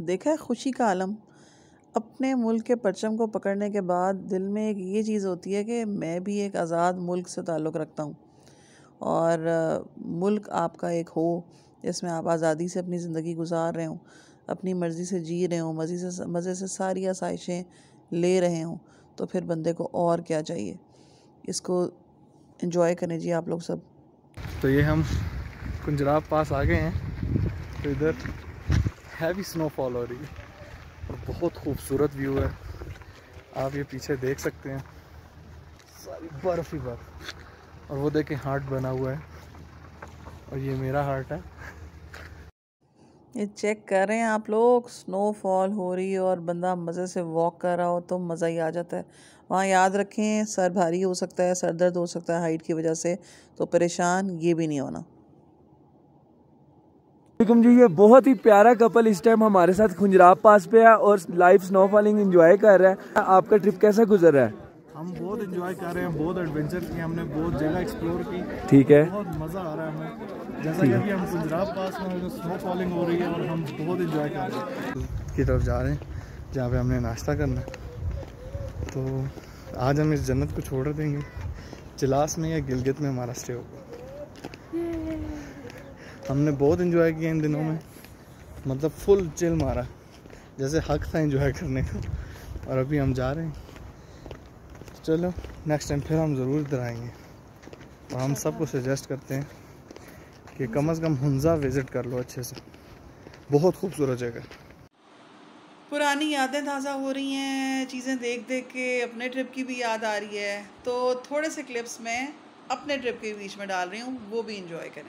देखा है खुशी का आलम। अपने मुल्क के परचम को पकड़ने के बाद दिल में एक ये चीज़ होती है कि मैं भी एक आज़ाद मुल्क से ताल्लुक़ रखता हूँ और मुल्क आपका एक हो जिसमें आप आज़ादी से अपनी ज़िंदगी गुजार रहे हों, अपनी मर्ज़ी से जी रहे हों, मज़े से सारी आसाइशें ले रहे हों, तो फिर बंदे को और क्या चाहिए। इसको एंजॉय करने जी आप लोग सब। तो ये हम कुंजराब पास आ गए हैं। तो इधर हैवी स्नोफॉल हो रही है और बहुत खूबसूरत व्यू है। आप ये पीछे देख सकते हैं, सारी बर्फ़ ही बर्फ़। और वो देखें हार्ट बना हुआ है और ये मेरा हार्ट है। ये चेक कर रहे हैं आप लोग, स्नोफॉल हो रही है और बंदा मज़े से वॉक कर रहा हो तो मज़ा ही आ जाता है। वहाँ याद रखें सर भारी हो सकता है, सर दर्द हो सकता है हाइट की वजह से, तो परेशान ये भी नहीं होना। जी ये बहुत ही प्यारा कपल इस टाइम हमारे साथ खुंजराब पास पे है और लाइव स्नोफॉलिंग एंजॉय कर रहा है। आपका ट्रिप कैसा गुजर रहा है? हम बहुत एंजॉय कर रहे हैं, बहुत एडवेंचर किए हमने, बहुत जगह एक्सप्लोर की। ठीक है, बहुत मज़ा आ रहा है हमें। जैसा कि अभी हम कुंजराब पास में स्नोफॉलिंग हो रही है और हम बहुत एंजॉय कर रहे हैं की तरफ जा रहे हैं जहाँ पे हमने नाश्ता करना है। तो आज हम इस जन्नत को छोड़ देंगे, चिलास में या गिलगित में हमारा स्टे होगा। हमने बहुत एंजॉय किया इन दिनों में, मतलब फुल चिल मारा, जैसे हक था एंजॉय करने का। और अभी हम जा रहे हैं। चलो नेक्स्ट टाइम फिर हम ज़रूर इधर आएंगे और हम सबको सजेस्ट करते हैं कि कम से कम हुंजा विज़िट कर लो अच्छे से, बहुत खूबसूरत जगह। पुरानी यादें ताज़ा हो रही हैं, चीज़ें देख देख के अपने ट्रिप की भी याद आ रही है, तो थोड़े से क्लिप्स मैं अपने ट्रिप के बीच में डाल रही हूँ, वो भी इंजॉय करें।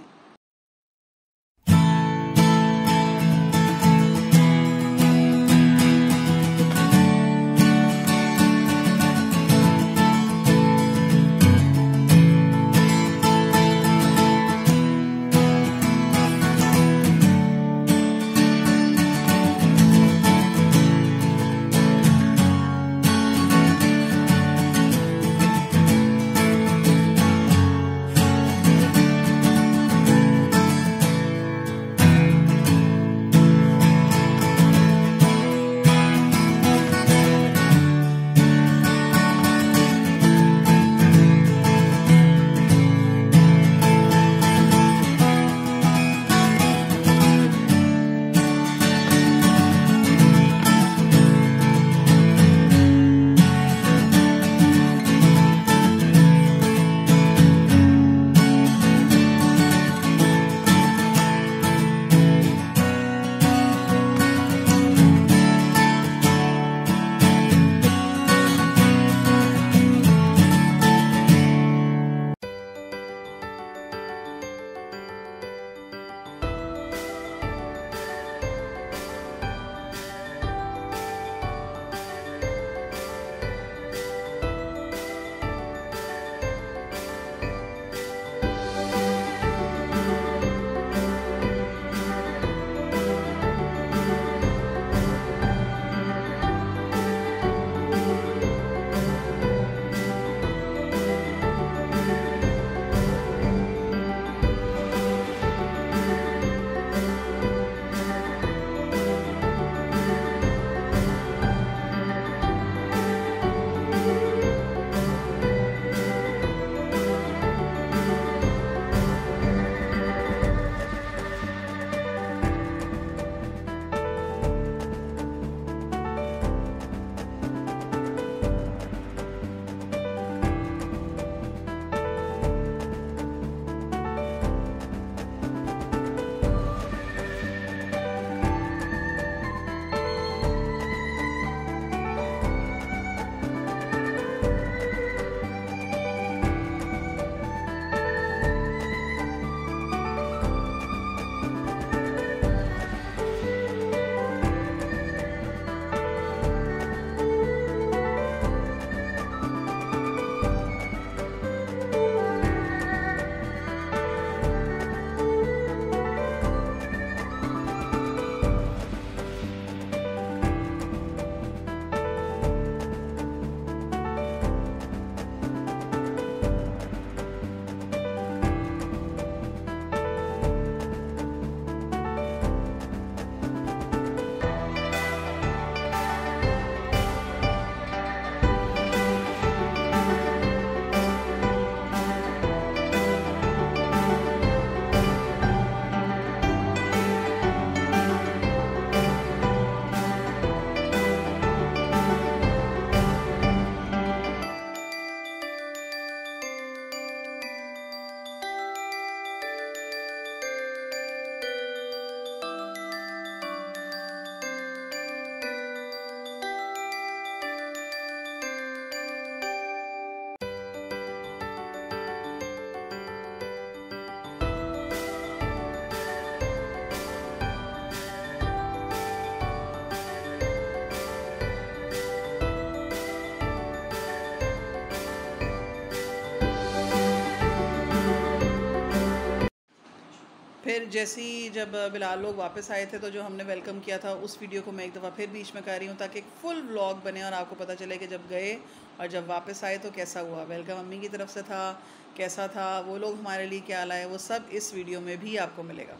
फिर जैसे ही जब बिलाल लोग वापस आए थे तो जो हमने वेलकम किया था उस वीडियो को मैं एक दफ़ा फिर बीच में कर रही हूँ ताकि एक फुल व्लॉग बने और आपको पता चले कि जब गए और जब वापस आए तो कैसा हुआ। वेलकम अम्मी की तरफ से था, कैसा था, वो लोग हमारे लिए क्या लाए, वो सब इस वीडियो में भी आपको मिलेगा।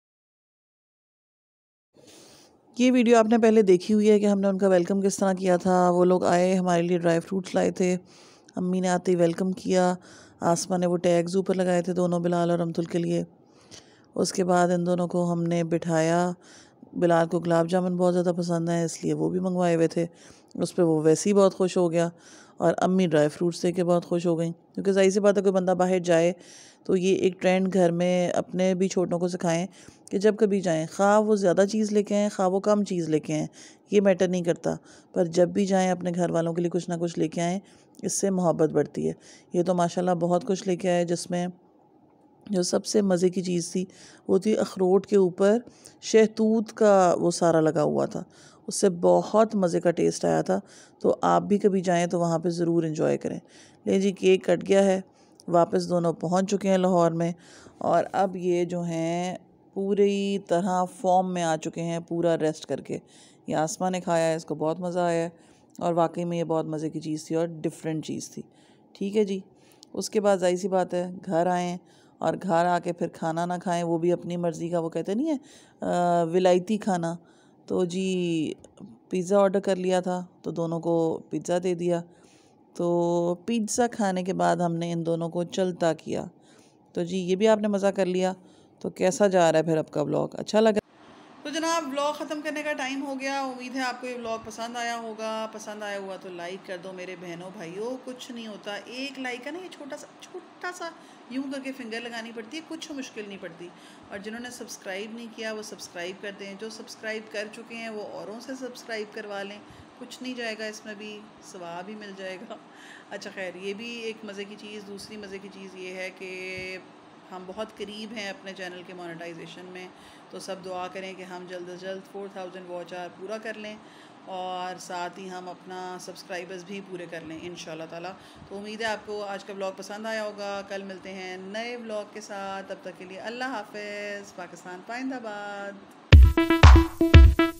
ये वीडियो आपने पहले देखी हुई है कि हमने उनका वेलकम किस तरह किया था। वो लोग आए, हमारे लिए ड्राई फ्रूट्स लाए थे, अम्मी ने आते ही वेलकम किया। आसमा ने वो टैग्स ऊपर लगाए थे दोनों, बिलाल और अमतुल के लिए। उसके बाद इन दोनों को हमने बिठाया। बिलाल को गुलाब जामुन बहुत ज़्यादा पसंद है इसलिए वो भी मंगवाए हुए थे। उस पर वो वैसे ही बहुत खुश हो गया और अम्मी ड्राई फ्रूट्स दे के बहुत खुश हो गई, क्योंकि ज़ाहिर सी बात है कोई बंदा बाहर जाए तो ये एक ट्रेंड घर में अपने भी छोटों को सिखाएं कि जब कभी जाएं, खा वो ज़्यादा चीज़ लेके आएँ, खा वो कम चीज़ लेके आएँ, ये मैटर नहीं करता, पर जब भी जाएं अपने घर वालों के लिए कुछ ना कुछ लेके आएँ, इससे मोहब्बत बढ़ती है। ये तो माशाल्लाह बहुत कुछ लेके आए, जिसमें जो सबसे मज़े की चीज़ थी वो थी अखरोट के ऊपर शहतूत का वो सारा लगा हुआ था, उससे बहुत मज़े का टेस्ट आया था। तो आप भी कभी जाएं तो वहाँ पे ज़रूर एंजॉय करें। ले जी, केक कट गया है, वापस दोनों पहुँच चुके हैं लाहौर में और अब ये जो हैं पूरी तरह फॉर्म में आ चुके हैं, पूरा रेस्ट करके। ये आसमा ने खाया है, इसको बहुत मज़ा आया है और वाकई में ये बहुत मज़े की चीज़ थी और डिफरेंट चीज़ थी। ठीक है जी। उसके बाद ज़ाहिर सी बात है घर आएँ और घर आके फिर खाना ना खाएं, वो भी अपनी मर्ज़ी का, वो कहते नहीं है विलायती खाना। तो जी पिज़्ज़ा ऑर्डर कर लिया था तो दोनों को पिज़्ज़ा दे दिया। तो पिज़्ज़ा खाने के बाद हमने इन दोनों को चलता किया। तो जी ये भी आपने मज़ा कर लिया। तो कैसा जा रहा है फिर आपका व्लॉग, अच्छा लगा? तो जनाब व्लॉग ख़त्म करने का टाइम हो गया। उम्मीद है आपको ये व्लॉग पसंद आया होगा। पसंद आया हुआ तो लाइक कर दो मेरे बहनों भाइयों, कुछ नहीं होता, एक लाइक है ना, ये छोटा सा यूं करके फिंगर लगानी पड़ती है, कुछ मुश्किल नहीं पड़ती। और जिन्होंने सब्सक्राइब नहीं किया वो सब्सक्राइब कर दें, जो सब्सक्राइब कर चुके हैं वो औरों से सब्सक्राइब करवा लें, कुछ नहीं जाएगा, इसमें भी सवाब ही मिल जाएगा। अच्छा खैर, ये भी एक मज़े की चीज़। दूसरी मज़े की चीज़ ये है कि हम बहुत करीब हैं अपने चैनल के मोनेटाइजेशन में, तो सब दुआ करें कि हम जल्द से जल्द 4000 वॉच आवर पूरा कर लें और साथ ही हम अपना सब्सक्राइबर्स भी पूरे कर लें इंशाल्लाह ताला। तो उम्मीद है आपको आज का व्लॉग पसंद आया होगा। कल मिलते हैं नए व्लॉग के साथ, तब तक के लिए अल्लाह हाफ़िज़। पाकिस्तान पाइंदाबाद।